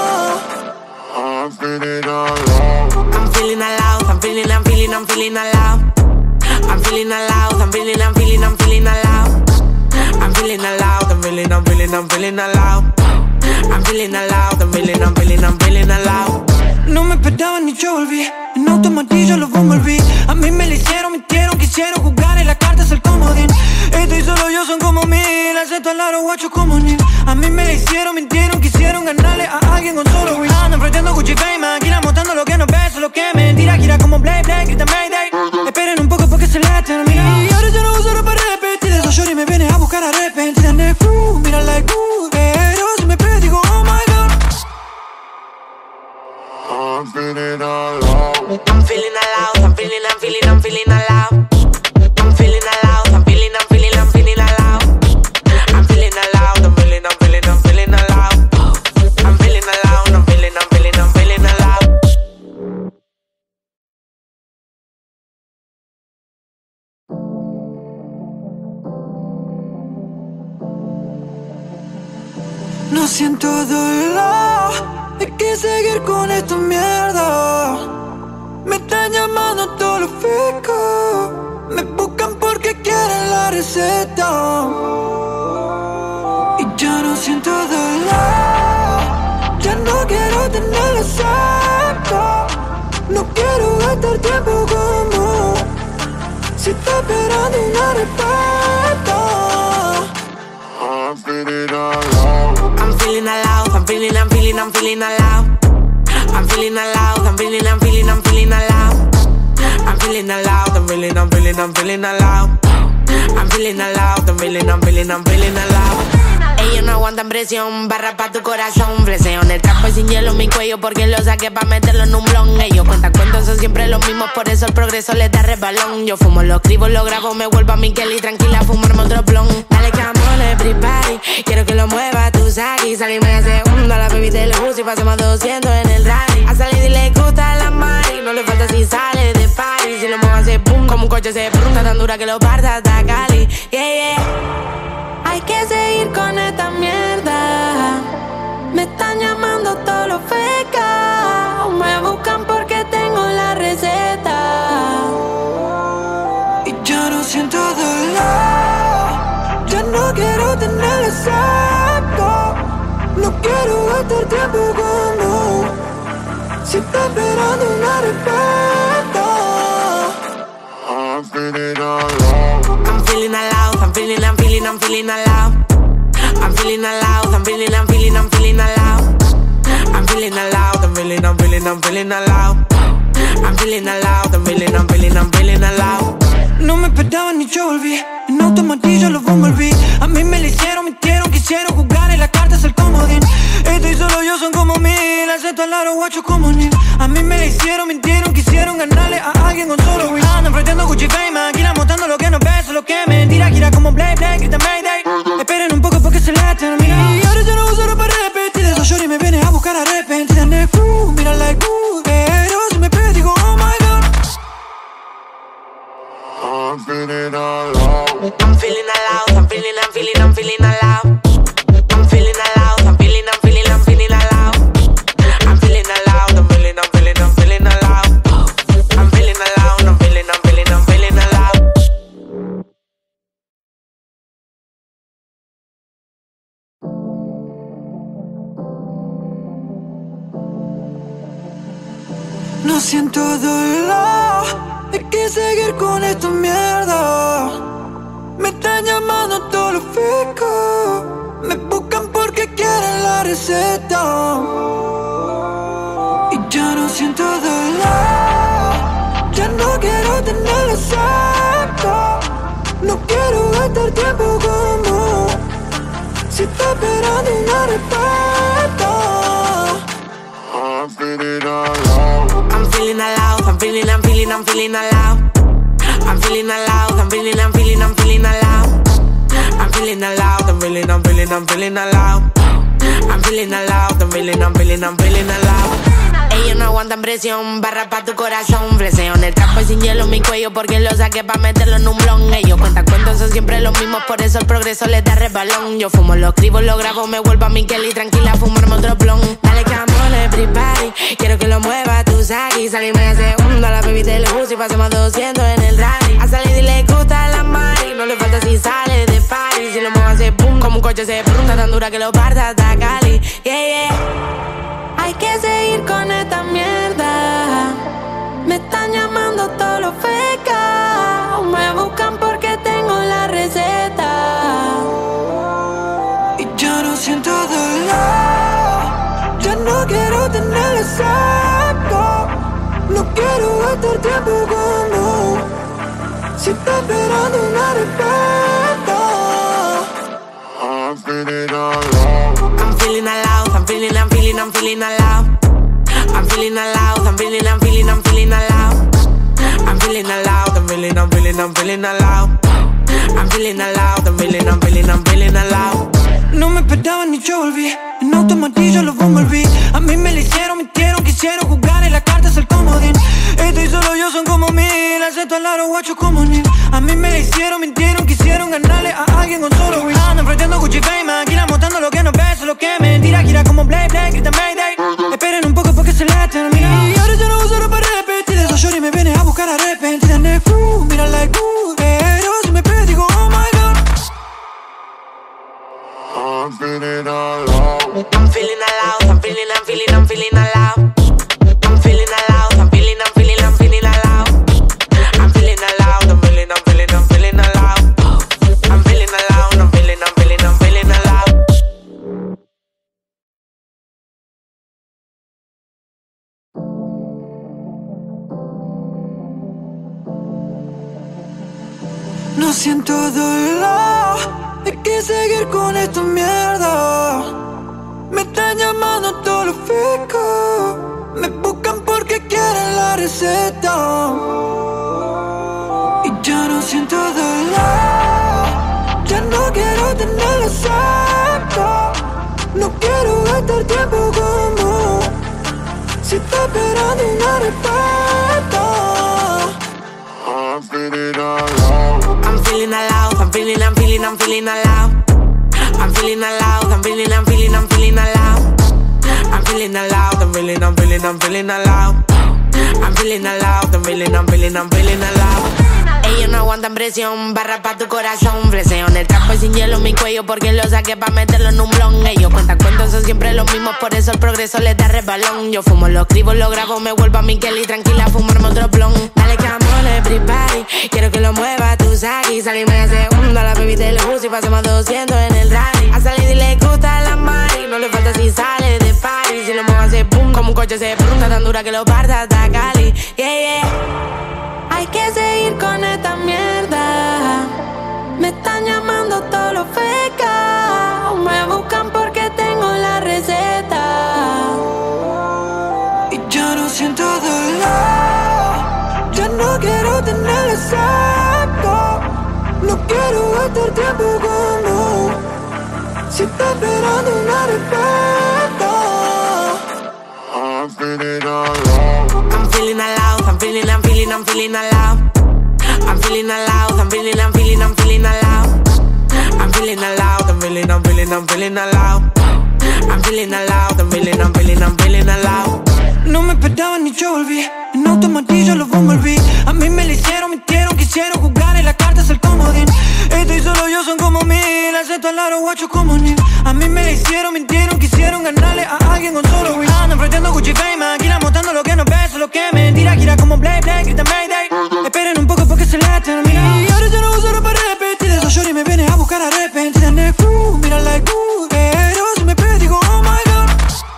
I'm feeling alive. I'm feeling alive, I'm feeling, I'm feeling, I'm feeling alive. I'm feeling alive, I'm feeling, I'm feeling, I'm feeling alive. I'm feeling alive, I'm feeling, I'm feeling, I'm feeling alive. I'm feeling alive, I'm feeling, I'm feeling, I'm feeling alive. No me esperaban ni yo volví, en automatillo los volví. A mí me lo hicieron, mintieron, quisieron jugar en las cartas el comodín. Estoy solo yo, son como mil, acepto al aro guacho como Neil. A mí me lo hicieron, mintieron, quisieron ganarle a alguien con solo win. Andan enfrentando Gucci Fame, maquina mostrando lo que no ves, lo que es mentira. Gira como Blade, Blade, grita Mayday. Esperen un poco porque se la termina. Y ahora ya no uso para repetir, esos shorty me vienen a buscar arrepentida en el crew. Mira like ooh, pero si me pego digo oh my god. I'm feeling alive. I'm feeling alive, I'm feeling, I'm feeling, I'm feeling alive. I'm feeling alive, I'm feeling, I'm feeling, I'm feeling alive. I'm feeling alive, I'm feeling, I'm feeling, I'm feeling alive. I'm feeling alive, I'm feeling, I'm feeling, I'm feeling alive. No siento dolor, hay que seguir con esta mierda. Me están llamando todos los ficos, me buscan porque quieren la receta. Y ya no siento dolor, ya no quiero tenerlo cerca. No quiero gastar tiempo como si está esperando una respuesta. I'm feeling alive. I'm feeling alive, I'm feeling, I'm feeling, I'm feeling alive. I'm feeling alive, I'm feeling, I'm feeling, I'm feeling alive. I'm feeling alive, I'm feeling, I'm feeling, I'm feeling alive. I'm feeling alive, I'm feeling, I'm feeling, I'm feeling alive. Ellos no aguantan presión, barra pa' tu corazón. Freseo en el trapo y sin hielo en mi cuello porque lo saqué pa' meterlo en un blon. Ellos cuentan cuentos, son siempre los mismos, por eso el progreso les da resbalón. Yo fumo, lo escribo, lo grabo, me vuelvo a Miquel y tranquila fumarme otro blon. Dale que amor, everybody, quiero que lo mueva tu saki. Salirme de segundo a la baby del bus y pasemos doscientos en el rally. A salir y le gusta la mari, no le falta si sale de party. Si lo muevo hace boom, como un coche se pregunta tan dura que lo parta hasta Cali. Yeah, yeah. Hay que seguir con esta mierda. Me están llamando todos los fecas. Me buscan porque tengo la receta. Y ya no siento dolor, ya no quiero tenerlo cerca. No quiero gastar tiempo como si está esperando una respuesta. I'm feeling alive. I'm feeling alive, I'm feeling, I'm feeling, I'm feeling alive. I'm feeling alive, I'm feeling, I'm feeling, I'm feeling alive. I'm feeling alive, I'm feeling, I'm feeling, I'm feeling alive. I'm feeling alive, I'm feeling, I'm feeling, I'm feeling alive. No me esperaba ni yo volví, en automatillo los Bumblebee. A mí me lo hicieron, mintieron, quisieron jugar en las cartas el comodín. Esto y solo yo son como mil, acepto al aro guacho como Neil. A mí me lo hicieron, mintieron, quisieron ganarle a alguien con solo win. Andan enfrentando Gucci Fame, aquí la mostrando lo que no ves, lo que mentira, gira como Blade, Blade, grita Mayday. Esperen un poco porque se le termina. Y ahora ya no uso para repetir, de esos shorty me viene a buscar arrepentida. Uh, mira like uh, pero si me pego digo oh my god. I'm feeling alive. I'm feeling alive, I'm feeling, I'm feeling, I'm feeling alive. I'm feeling alive, I'm feeling, I'm feeling, I'm feeling alive. I'm feeling alive, I'm feeling, I'm feeling, I'm feeling alive. I'm feeling alive, I'm feeling, I'm feeling, I'm feeling alive. No siento dolor, hay que seguir con esta mierda. Me están llamando todos los ficos, me buscan porque quieren la receta. Y ya no siento dolor, ya no quiero tenerlo cerca. No quiero gastar tiempo como si está esperando una respuesta. I'm feeling alive. I'm feeling alive, I'm feeling, I'm feeling, I'm feeling alive. I'm feeling alive, I'm feeling, I'm feeling, I'm feeling alive. I'm feeling alive, I'm feeling, I'm feeling, I'm feeling alive. I'm feeling alive, I'm feeling, I'm feeling, I'm feeling alive. Ellos no aguantan presión, barra pa' tu corazón. Flexeo en el trapo y sin hielo en mi cuello porque lo saqué pa' meterlo en un blon. Ellos cuentan cuentos, son siempre los mismos, por eso el progreso les da resbalón. Yo fumo, lo escribo, lo grabo, me vuelvo a Miquel y tranquila fumarme otro blon. Dale camón, everybody, quiero que lo mueva tu saki. Salirme de segundo, la baby te le gusta y pasemos doscientos en el rally. A salir y le gusta la mari, no le falta si sale de party. Si lo muevo hace boom, como un coche se pregunta tan dura que lo parta hasta Cali. Yeah, yeah. Hay que seguir con esta mierda. Me están llamando todos los fecas. Me buscan porque tengo la receta. Y ya no siento dolor, ya no quiero tenerlo cerca. No quiero gastar tiempo como si está esperando una respuesta. I'm feeling alive. I'm feeling alive, I'm feeling, I'm feeling, I'm feeling alive. I'm feeling alive, I'm feeling, I'm feeling, I'm feeling alive. I'm feeling alive, I'm feeling, I'm feeling, I'm feeling alive. I'm feeling alive, I'm feeling, I'm feeling, I'm feeling alive. No me esperaba ni yo volví, en automatillo los Bumblebee. A mí me lo hicieron, mintieron, quisieron jugar en las cartas el comodín. Esto y solo yo son como mil, acepto al aro guacho como Neil. A mí me lo hicieron, mintieron, quisieron ganarle a alguien con solo win. Andan enfrentando Gucci Fame, aquí la mostrando lo que no ves, lo que mentira, gira como Blade, Blade, grita Mayday. Esperen un poco porque se le termina. Y ahora ya no uso para repetir, de esos shorty me viene a buscar arrepentida. Uh, mira like uh, pero si me pego digo oh my god. I'm feeling alive. I'm feeling alive, I'm feeling, I'm feeling, I'm feeling alive. I'm feeling alive, I'm feeling, I'm feeling, I'm feeling alive. I'm feeling alive, I'm feeling, I'm feeling, I'm feeling alive. I'm feeling alive, I'm feeling, I'm feeling, I'm feeling alive. No siento dolor, hay que seguir con esta mierda. Me están llamando todos los ficos, me buscan porque quieren la receta. Y ya no siento dolor, ya no quiero tenerlo cerca. No quiero gastar tiempo como si está esperando una respuesta. I'm feeling alive. I'm feeling alive, I'm feeling, I'm feeling, I'm feeling alive. I'm feeling alive, I'm feeling, I'm feeling, I'm feeling alive. I'm feeling alive, I'm feeling, I'm feeling, I'm feeling alive. I'm feeling alive, I'm feeling, I'm feeling, I'm feeling alive. Ellos no aguantan presión, barra pa' tu corazón. Flexeo en el trapo y sin hielo en mi cuello porque lo saqué pa' meterlo en un blon. Ellos cuentan cuentos, son siempre los mismos, por eso el progreso les da resbalón. Yo fumo, lo escribo, lo grabo, me vuelvo a Miquel y tranquila fumarme otro blon. Dale camón, everybody, quiero que lo mueva tu saki. Salirme de segundo, la baby te le gusta y pasemos doscientos en el rally. A salir hace boom, como un coche se pregunta tan dura que lo parta hasta Cali. Yeah, yeah. Hay que seguir con esta mierda. Me están llamando todos los fecas. Me buscan porque tengo la receta. Y ya no siento dolor. Ya no quiero tener exacto. No quiero gastar tiempo como si está esperando una respuesta. I'm feeling alive. I'm feeling alive, I'm feeling, I'm feeling, I'm feeling alive. I'm feeling alive, I'm feeling, I'm feeling, I'm feeling alive. I'm feeling alive, I'm feeling, I'm feeling, I'm feeling alive. I'm feeling alive, I'm feeling, I'm feeling, I'm feeling alive. No me esperaban ni yo volví. En automatillo los envolví. A mí me lo hicieron, mintieron, quisieron jugar en la carta es el comodín. Estoy solo yo, son como mil. Acepto al aro, guacho como Neil. A mí me lo hicieron, mintieron, quisieron ganarle a alguien con solo win. Andan enfrentando Gucci Fame, maquina mostrando lo que no ves, solo que mentira, gira como Blade, Blade, grita Mayday. Esperen un poco porque se le termina. Y ahora ya no uso para repetir. Esos shorty me vienen a buscar arrepentida en el crew. Mira like uh, pero si me pide digo oh my god.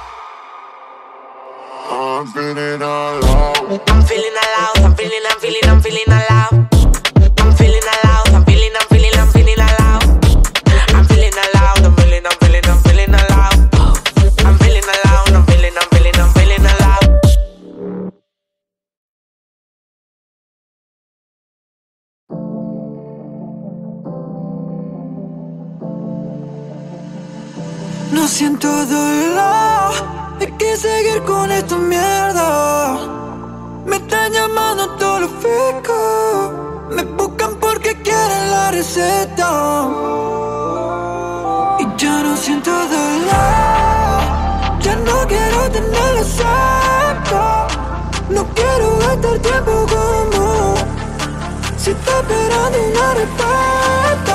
I'm feeling alive. I'm feeling alive, I'm feeling, I'm feeling, I'm feeling alive. I'm feeling alive, I'm feeling, I'm feeling, I'm feeling alive. I'm feeling alive, I'm feeling, I'm feeling, I'm feeling alive. I'm feeling alive, I'm feeling, I'm feeling, I'm feeling alive. No siento dolor, hay que seguir con esta mierda. Me están llamando todos los fecos. Me buscan porque quieren la receta. Y ya no siento dolor. Ya no quiero tener exacto. No quiero gastar tiempo como si está esperando una respuesta.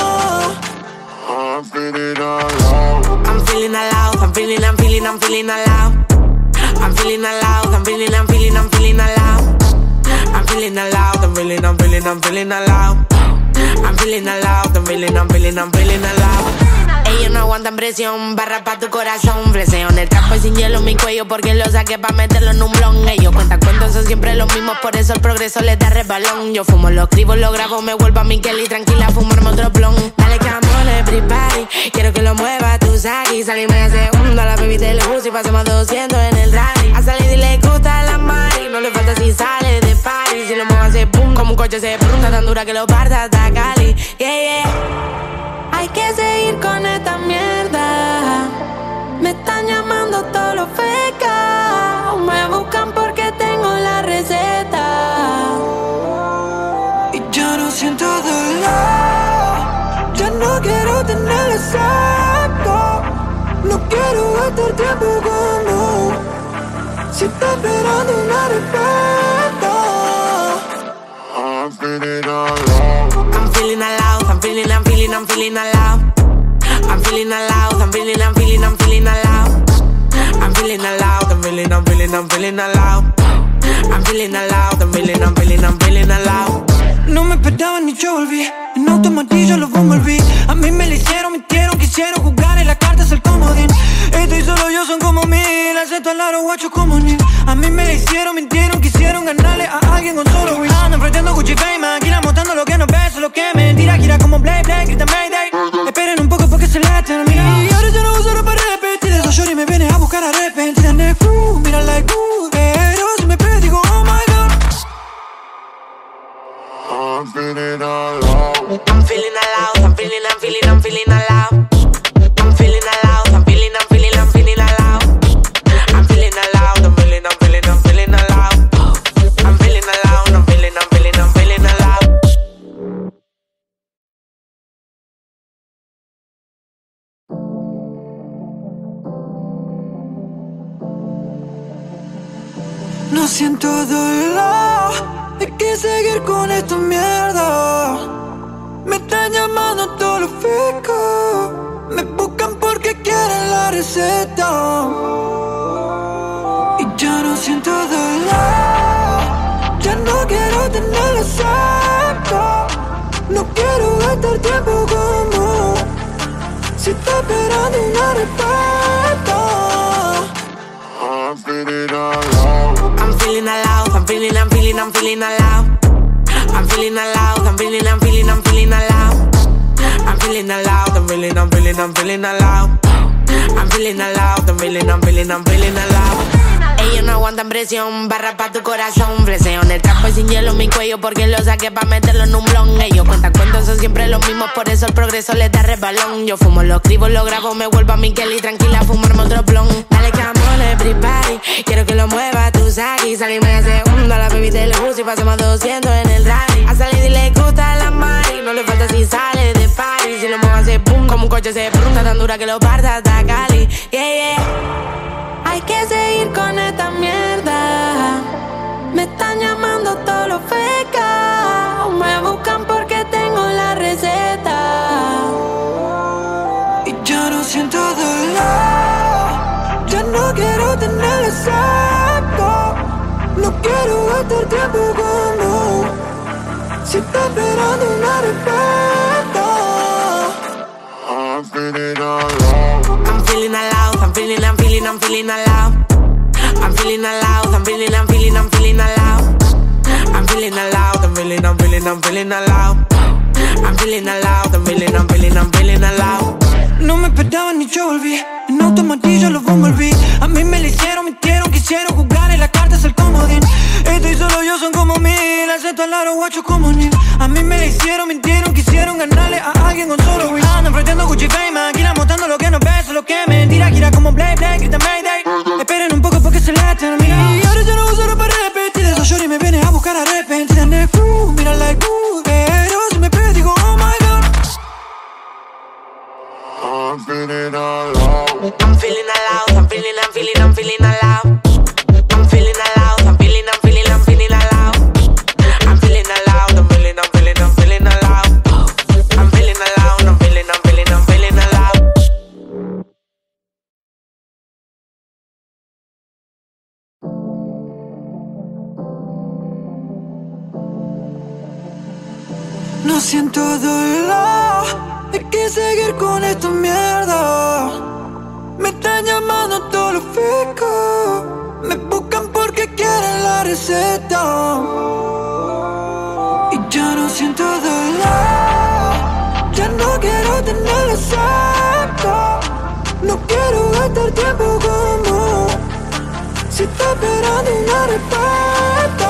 I'm feeling alive. I'm feeling alive, I'm feeling, I'm feeling, I'm feeling alive. I'm feeling alive, I'm feeling, I'm feeling, I'm feeling alive. I'm feeling alive, I'm feeling, I'm feeling, I'm feeling alive. I'm feeling alive, I'm feeling, I'm feeling, I'm feeling alive. Ellos no aguantan presión, barra pa' tu corazón. Flexeo en el trapo y sin hielo en mi cuello porque lo saqué pa' meterlo en un blon. Ellos cuentan cuentos, son siempre los mismos, por eso el progreso les da resbalón. Yo fumo, lo escribo, lo grabo, me vuelvo a Miquel y tranquila fumarme otro blon. Dale que amor, everybody, quiero que lo mueva tú aquí. Salirme de segundo, a la baby te le gusta y pasemos doscientos en el rally. A salir y le gusta la mari, no le falta si sale de party. Si lo muevo hace boom, como un coche se pregunta tan dura que lo parta hasta Cali. Yeah, yeah. Hay que seguir con esta mierda. Me están llamando todos los fecas. Me buscan porque tengo la receta. Y ya no siento dolor. Ya no quiero tener exacto. No quiero gastar tiempo como si está esperando una respuesta. I'm feeling alive. I'm feeling alive, I'm feeling, I'm feeling, I'm feeling alive. I'm feeling alive, I'm feeling, I'm feeling, I'm feeling alive. I'm feeling alive, I'm feeling, I'm feeling, I'm feeling alive. I'm feeling alive, I'm feeling, I'm feeling, I'm feeling alive. No me esperaban ni yo volví. En automatillo los envolví. A mí me lo hicieron, mintieron, quisieron jugar en la carta es el comodín. Estoy solo yo, son como mil. Acepto al aro, guacho como Neil. A mí me lo hicieron, mintieron, quisieron ganarle a alguien con solo win. Andan enfrentando Gucci Fame, maquina mostrando lo que no ves, solo que mentira, gira como Blade, Blade, grita Mayday. Esperen un poco porque se le termina. Y ahora ya no uso para repetir. Esos shorty me vienen a buscar arrepentida en el crew. Mira like uh, pero si me pide digo oh my god. I'm feeling alive. I'm feeling alive, I'm feeling, I'm feeling, I'm feeling alive. I'm feeling alive, I'm feeling, I'm feeling, I'm feeling alive. I'm feeling alive, I'm feeling, I'm feeling, I'm feeling alive. I'm feeling alive, I'm feeling, I'm feeling, I'm feeling alive. No siento dolor, hay que seguir con esta mierda. Me están llamando todos los fecos. Me buscan porque quieren la receta. Y ya no siento dolor. Ya no quiero tener exacto. No quiero gastar tiempo como si está esperando una respuesta. feeling alive. I'm feeling alive, I'm feeling, I'm feeling, I'm feeling alive. I'm feeling alive, I'm feeling, I'm feeling, I'm feeling alive. I'm feeling alive, I'm feeling, I'm feeling, I'm feeling alive. I'm feeling alive, I'm feeling, I'm feeling, I'm feeling alive. Ellos no aguantan presión, barra pa' tu corazón. Flexeo en el trapo y sin hielo en mi cuello porque lo saqué pa' meterlo en un blon. Ellos cuentan cuentos, son siempre los mismos, por eso el progreso les da resbalón. Yo fumo, lo escribo, lo grabo, me vuelvo a Miquel y tranquila fumarme otro blon. Dale come on everybody, quiero que lo mueva tu Saki. Salimos de segundo, a la baby te le gusta y pasemos doscientos en el rally. A salir y le gusta la mari, no le falta si sale de party. Si lo muevo hace pum, como un coche se pregunta tan dura que lo parta hasta Cali. Yeah, yeah. Hay que seguir con esta mierda. Me están llamando todos los fecas. Me buscan porque tengo la receta. Y ya no siento dolor. Ya no quiero tenerle saco. No quiero gastar tiempo como si está esperando una respuesta. I'm feeling alive. I'm feeling alive, I'm feeling, I'm feeling, I'm feeling alive. I'm feeling alive, I'm feeling, I'm feeling, I'm feeling alive. I'm feeling alive, I'm feeling, I'm feeling, I'm feeling alive. I'm feeling alive, I'm feeling, I'm feeling, I'm feeling alive. No me esperaba ni yo volví. En automatillo los volví. A mí me lo hicieron, mintieron, quisieron jugar en las cartas el comodín. Estoy solo yo, son como mil. Acepto al aro, guacho como Neil. A mí me lo hicieron, mintieron, quisieron ganarle a alguien con solo win. Andan enfrentando Gucci Fame, máquina mostrando lo que no ves, lo que mentira, gira como Blade, Blade, grita Mayday. Esperen un poco porque se le termina. Y ahora ya no uso para repetir. Eso shorty me viene a buscar arrepentir. Uh, mira like uh, pero si me perdí digo oh my god. I'm feeling alive. I'm feeling alive, I'm feeling, I'm feeling, I'm feeling alive. I'm feeling alive, I'm feeling, I'm feeling, I'm feeling alive. I'm feeling alive, I'm feeling, I'm feeling, I'm feeling alive. I'm feeling alive, I'm feeling, I'm feeling, I'm feeling alive. No siento dolor, hay que seguir con esta mierda. Me están llamando todos los fecos. Me buscan porque quieren la receta. Y ya no siento dolor. Ya no quiero tenerle saco. No quiero gastar tiempo como si está esperando una respuesta.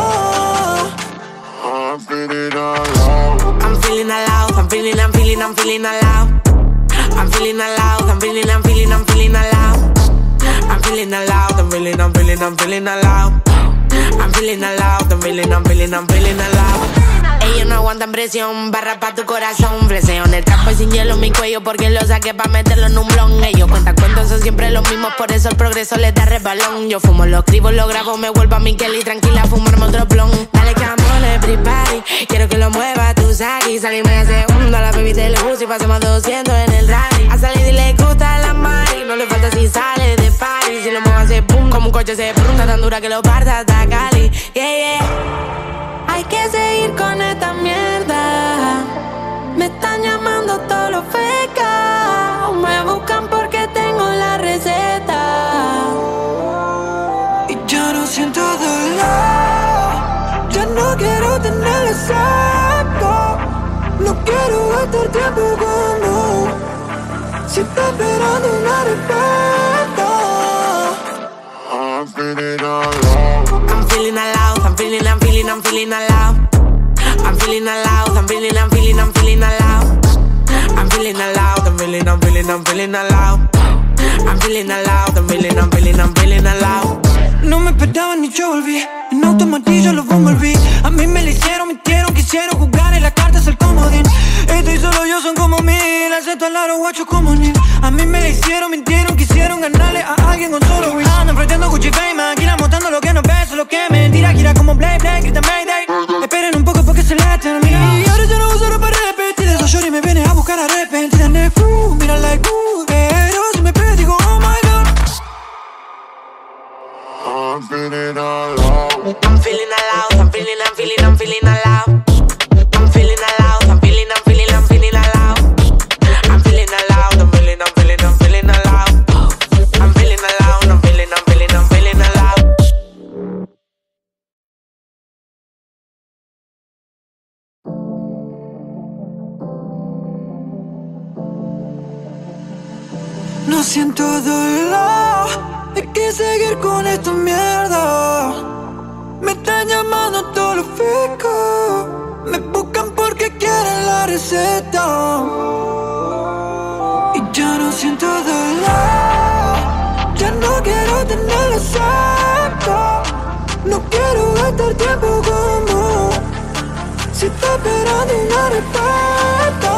I'm feeling alive. I'm feeling alive, I'm feeling, I'm feeling, I'm feeling alive. I'm feeling alive, I'm feeling, I'm feeling, I'm feeling alive. I'm feeling alive, I'm feeling, I'm feeling, I'm feeling alive. I'm feeling alive, I'm feeling, I'm feeling, I'm feeling alive. Ellos no aguantan presión, barra pa' tu corazón. Flexeo en el trapo y sin hielo en mi cuello porque lo saqué pa' meterlo en un blon. Ellos cuentan cuentos, son siempre los mismos, por eso el progreso les da resbalón. Yo fumo, lo escribo, lo grabo, me vuelvo a Miquel y tranquila fumarme otro blon. Dale come on everybody, quiero que lo mueva tu Saki. Salimos de segundo, a la baby te le gusta y pasemos doscientos en el rally. A salir y le gusta la mari, no le falta si sale de party. Si lo muevo hace pum, como un coche se pregunta tan dura que lo parta hasta Cali. Yeah, yeah. Hay que seguir con esta mierda. Me están llamando todos los fecas. Me buscan porque tengo la receta. Y ya no siento dolor. Ya no quiero tenerle saco. No quiero gastar tiempo como si está esperando una respuesta. I'm feeling alive. I'm feeling alive, I'm feeling, I'm feeling, I'm feeling alive. I'm feeling alive, I'm feeling, I'm feeling, I'm feeling alive. I'm feeling alive, I'm feeling, I'm feeling, I'm feeling alive. I'm feeling alive, I'm feeling, I'm feeling, I'm feeling alive. No me esperaba ni yo volví. En automatillo los volví. A mí me lo hicieron, mintieron, quisieron jugar en las cartas el comodín. Estoy solo yo, son como mil. Acepto al aro, guacho como Neil. A mí me lo hicieron, mintieron, quisieron ganarle a alguien con solo win. Andan enfrentando Gucci Fame, máquina mostrando lo que no ves, lo que mentira, gira como Blade, Blade, grita Mayday. Esperen un poco porque se le termina. Y ahora ya no uso para repetir. Eso shorty me viene a buscar arrepentir. Uh, mira like uh, pero si me perdí digo oh my god. I'm feeling alive. I'm feeling alive, I'm feeling, I'm feeling, I'm feeling alive. I'm feeling alive, I'm feeling, I'm feeling, I'm feeling alive. I'm feeling alive, I'm feeling, I'm feeling, I'm feeling alive. I'm feeling alive, I'm feeling, I'm feeling, I'm feeling alive. No siento dolor, hay que seguir con esta mierda. Me están llamando todos los ficos, me buscan porque quieren la receta. Y ya no siento dolor, ya no quiero tenerlo cerca. No quiero gastar tiempo como si está esperando una respuesta.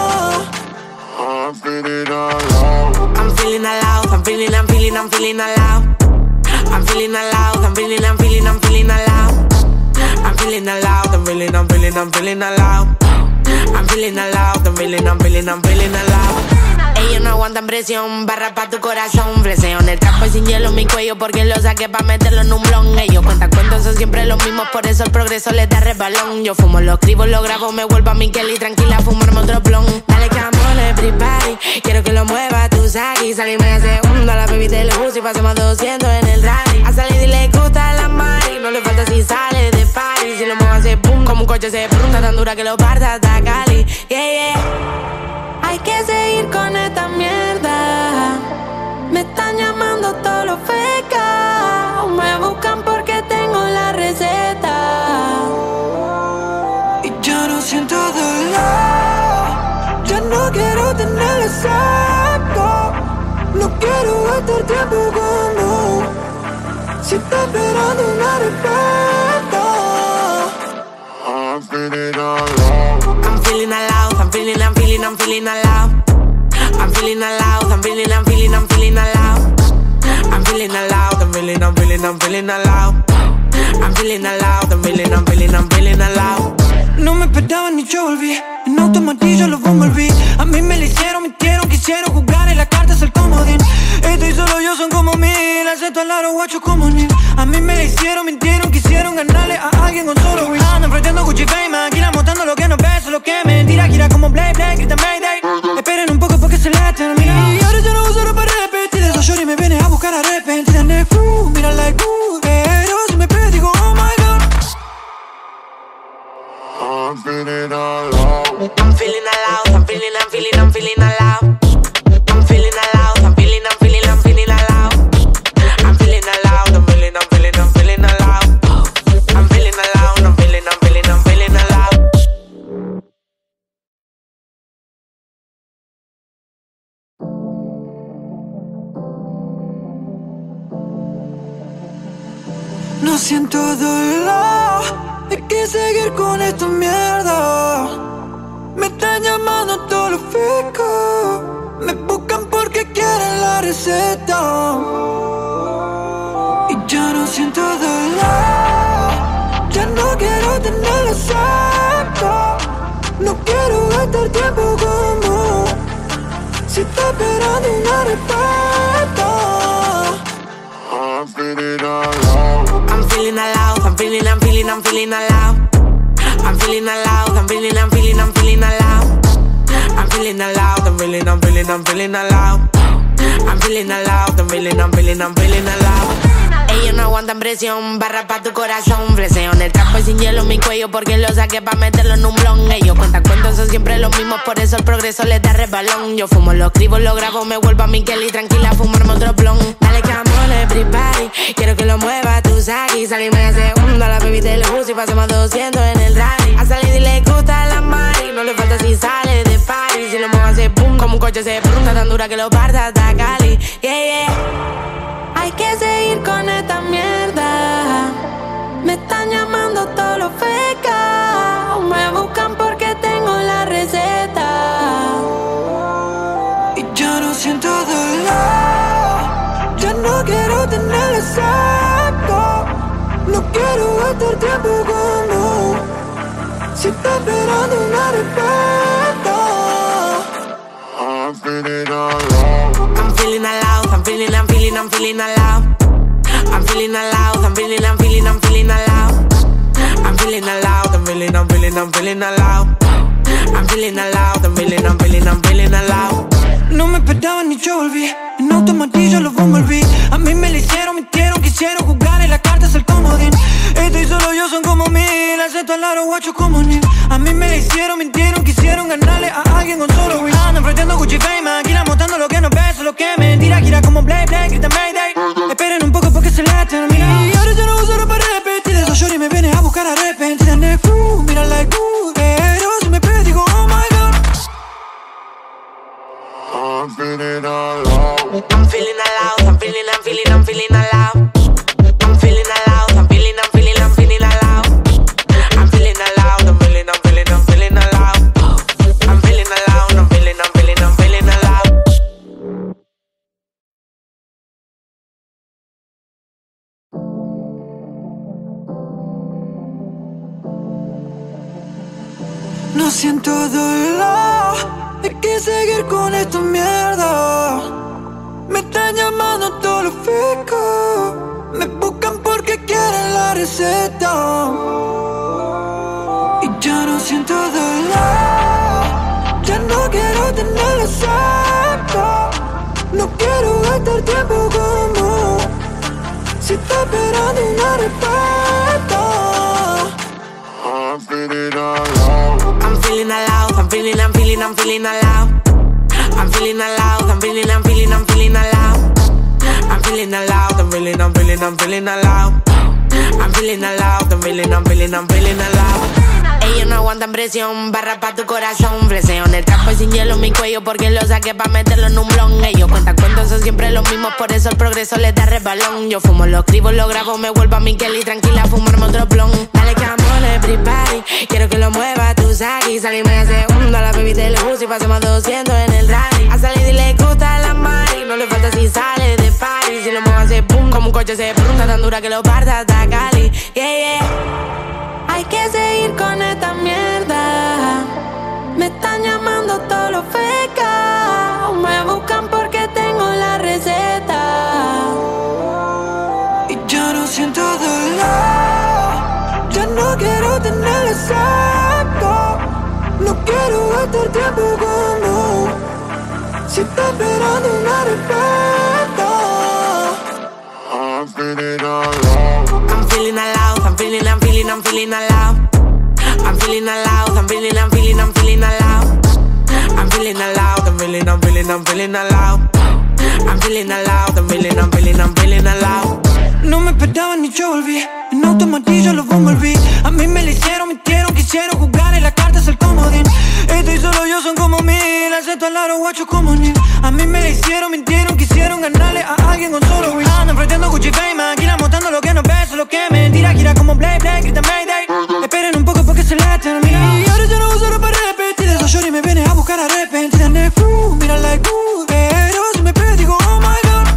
I'm feeling alive. I'm feeling alive, I'm feeling, I'm feeling, I'm feeling alive. I'm feeling alive, I'm feeling, I'm feeling, I'm feeling alive. I'm feeling alive, I'm feeling, I'm feeling, I'm feeling alive. I'm feeling alive, I'm feeling, I'm feeling, I'm feeling alive. Ellos no aguantan presión, barra pa' tu corazón. Flexeo en el trapo y sin hielo en mi cuello porque lo saqué pa' meterlo en un blon. Ellos cuentan cuentos, son siempre los mismos, por eso el progreso les da resbalón. Yo fumo, lo escribo, lo grabo, me vuelvo a Miquel y tranquila fumarme otro blon. Dale que amor, everybody, quiero que lo mueva tú aquí. Salirme de segundo a la baby del bus y pasemos doscientos en el rally. A salir y le gusta la mari, no le falta si sale de party. Si lo muevo hace boom, como un coche se pregunta tan dura que lo parta hasta Cali. Yeah, yeah. Hay que seguir con esta mierda. Me están llamando todos los fecas. Me buscan porque tengo la receta. Y ya no siento dolor, ya no quiero tenerlo cerca. No quiero gastar tiempo como si está esperando una respuesta. I'm feeling alive. I'm feeling alive, I'm feeling, I'm feeling, I'm feeling alive. I'm feeling alive, I'm feeling, I'm feeling, I'm feeling alive. I'm feeling alive, I'm feeling, I'm feeling, I'm feeling alive. I'm feeling alive, I'm feeling, I'm feeling, I'm feeling alive. No me esperaban ni yo volví, en automatillo los volví. A mí me lo hicieron, mintieron, quisieron jugar en la carta es el comodín. Estoy solo yo, son como mil, acepto al aro guacho como Neil. A mí me lo hicieron, mintieron, quisieron ganarle a alguien con solo win. Andan enfrentando Gucci Fame, maquina mostrando lo que no ves, lo que es mentira. Gira como Blade, Blade, grita Mayday. Esperen un poco porque se le termina. Y ahora ya no uso para repetir, esos shorty me vienen a buscar arrepentida en el crew. Mira like ooh, pero si me pide digo oh my god. I'm feeling alive. I'm feeling alive, I'm feeling, I'm feeling, I'm feeling alive. I'm feeling alive, I'm feeling, I'm feeling, I'm feeling alive. I'm feeling alive, I'm feeling, I'm feeling, I'm feeling alive. I'm feeling alive, I'm feeling, I'm feeling, I'm feeling alive. No siento dolor, hay que seguir con esta mierda. Me están llamando todos los ficos, me buscan porque quieren la receta. Y ya no siento dolor, ya no quiero tenerlo cerca. No quiero gastar tiempo como si está esperando una respuesta. I'm feeling alive. I'm feeling alive, I'm feeling, I'm feeling, I'm feeling alive. I'm feeling alive, I'm feeling, I'm feeling, I'm feeling alive. I'm feeling alive, I'm feeling, I'm feeling, I'm feeling alive. I'm feeling alive, I'm feeling, I'm feeling, I'm feeling alive. Ellos no aguantan presión, barra pa' tu corazón. Flexeo en el trapo y sin hielo en mi cuello porque lo saqué pa' meterlo en un blon. Ellos cuentan cuentos, son siempre los mismos, por eso el progreso les da resbalón. Yo fumo, lo escribo, lo grabo, me vuelvo a Miquel y tranquila fumarme otro blon. Dale que amor, everybody, quiero que lo mueva tú aquí. Salirme de segundo a la baby del bus y pasemos doscientos en el rally. A salir y le gusta la mari, no le falta si sale de party. Si lo muevo hace boom, como un coche se pregunta tan dura que lo parta hasta Cali. Yeah, yeah. Hay que seguir con esta mierda. Me están llamando todos los fecas. Me buscan porque tengo la receta. Y ya no siento dolor, ya no quiero tenerlo cerca. No quiero gastar tiempo como si está esperando una respuesta. I'm feeling alive. I'm feeling alive, I'm feeling, I'm feeling, I'm feeling alive. I'm feeling alive, I'm feeling, I'm feeling, I'm feeling alive. I'm feeling alive, I'm feeling, I'm feeling, I'm feeling alive. I'm feeling alive, I'm feeling, I'm feeling, I'm feeling alive. No me esperaban ni yo volví, en automatillo los volví. A mí me lo hicieron, mintieron, quisieron jugar en la carta es el comodín. Estoy solo yo, son como mil, acepto al aro guacho como Neil. A mí me lo hicieron, mintieron, quisieron ganarle a alguien con solo win. Andan enfrentando Gucci Fame, maquina mostrando lo que no ves, lo que me I'm feeling alive. I'm feeling alive, I'm feeling, I'm feeling, I'm feeling alive. I'm feeling alive, I'm feeling, I'm feeling, I'm feeling alive. I'm feeling alive, I'm feeling, I'm feeling, I'm feeling alive. I'm feeling alive, I'm feeling, I'm feeling, I'm feeling alive. No siento dolor, hay que seguir con esta mierda. Me están llamando todos los ficos, me buscan porque quieren la receta. Y ya no siento dolor, ya no quiero tenerlo cerca. No quiero gastar tiempo como si está esperando una respuesta. I'm feeling alive. I'm feeling alive, I'm feeling, I'm feeling, I'm feeling alive. I'm feeling alive, I'm feeling, I'm feeling, I'm feeling alive. I'm feeling alive, I'm feeling, I'm feeling, I'm feeling alive. I'm feeling alive, I'm feeling, I'm feeling, I'm feeling alive. Ellos no aguantan presión, barra pa' tu corazón. Flexeo en el trapo y sin hielo en mi cuello porque lo saqué pa' meterlo en un blon. Ellos cuentan cuentos, son siempre los mismos, por eso el progreso les da resbalón. Yo fumo, lo escribo, lo grabo, me vuelvo a Miquel y tranquila a fumarme otro blon. Dale que amor, everybody, quiero que lo mueva tú aquí. Salimos de segundo, la baby te le gusta y pasamos doscientos en el rally. A salir y le gusta la mari, no le falta si sale de party. Si lo muevo hace boom, como un coche se pregunta tan dura que lo parta hasta Cali. Yeah, yeah. Hay que seguir con esta mierda. Me están llamando todos los fecas. Me buscan porque tengo la receta. Y ya no siento dolor, ya no quiero tenerlo cerca. No quiero gastar tiempo como si está esperando una respuesta. I'm feeling alive. I'm feeling alive, I'm feeling, I'm feeling, I'm feeling alive. I'm feeling alive, I'm feeling, I'm feeling, I'm feeling alive. I'm feeling alive, I'm feeling, I'm feeling, I'm feeling alive. I'm feeling alive, I'm feeling, I'm feeling, I'm feeling alive. No me esperaban ni yo volví, en automatillo los volví. A mí me lo hicieron, mintieron, quisieron jugar en las cartas el comodín. Estoy solo yo, son como mil, acepto al aro guacho como Neil. A mí me lo hicieron, mintieron, quisieron ganarle a alguien con solo win. Andan enfrentando Gucci Fame, aquí mostrando lo que no ves, lo que mentira, gira como Blade, Blade, grita Mayday. Esperen un poco porque se le termina. Y ahora ya no uso para repetir, esos shorty me viene a buscar arrepentir. Uh, mira like uh, pero si me pego digo oh my god.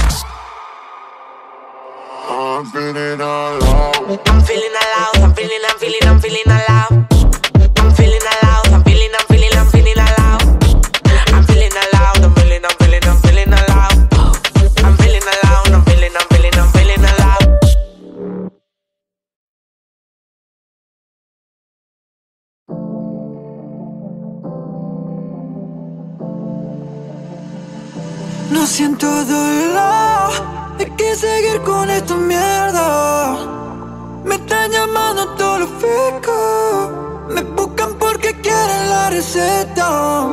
I'm feeling alive. I'm feeling alive, I'm feeling, I'm feeling, I'm feeling alive. I'm feeling alive, I'm feeling, I'm feeling, I'm feeling alive. I'm feeling alive, I'm feeling, I'm feeling, I'm feeling alive. I'm feeling alive, I'm feeling, I'm feeling, I'm feeling alive. No siento dolor, hay que seguir con esta mierda. Me están llamando todos los ficos, me buscan porque quieren la receta.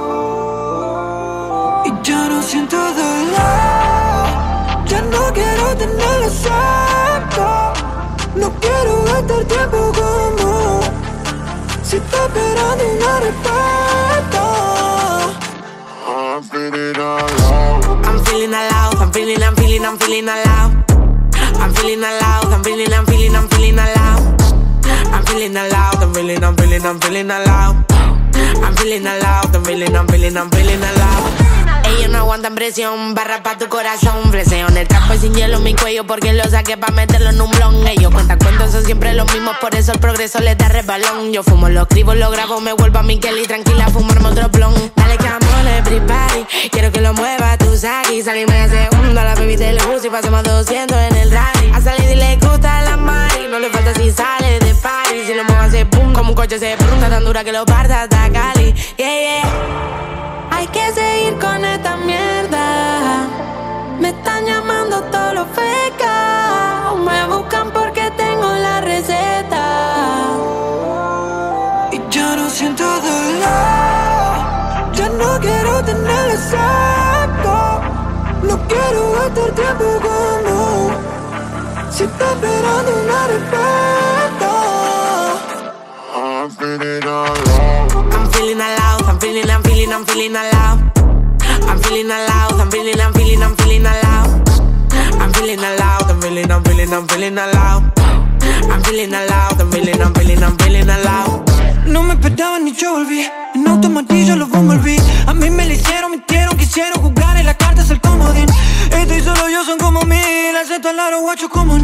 Y ya no siento dolor, ya no quiero tenerlo cerca. No quiero gastar tiempo como si está esperando una respuesta. I'm feeling alive. I'm feeling alive, I'm feeling, I'm feeling, I'm feeling alive. I'm feeling alive, I'm feeling, I'm feeling, I'm feeling alive. I'm feeling alive, I'm feeling, I'm feeling, I'm feeling alive. I'm feeling alive, I'm feeling, I'm feeling, I'm feeling alive. Ellos no aguantan presión, barra pa' tu corazón. Flexeo en el trapo y sin hielo en mi cuello porque lo saqué pa' meterlo en un blon. Ellos cuentan cuentos, son siempre los mismos, por eso el progreso les da resbalón. Yo fumo, lo escribo, lo grabo, me vuelvo a Miquel y tranquila a fumarme otro blon. Dale que amor, everybody, quiero que lo mueva tú aquí. Salimos de segundo, la baby te le gusta y pasamos doscientos en el rally. A salir y le gusta la mari, no le falta si sale de party. Si lo muevo hace boom, como un coche se pregunta tan dura que lo parta hasta Cali. Yeah, yeah. Hay que seguir con esta mierda. Me están llamando todos los fecas. Me buscan porque tengo la receta. Y ya no siento dolor, ya no quiero tenerlo cerca. No quiero gastar tiempo como si está esperando una respuesta. I'm feeling alive. I'm feeling alive, I'm feeling, I'm feeling, I'm feeling alive. I'm feeling alive, I'm feeling, I'm feeling, I'm feeling alive. I'm feeling alive, I'm feeling, I'm feeling, I'm feeling alive. I'm feeling alive, I'm feeling, I'm feeling, I'm feeling alive. No me esperaban ni yo volví. En automatillo los volví. A mí me lo hicieron, mintieron, quisieron jugar en la carta es el comodín. Estoy solo yo, son como mil. Acepto al aro guacho como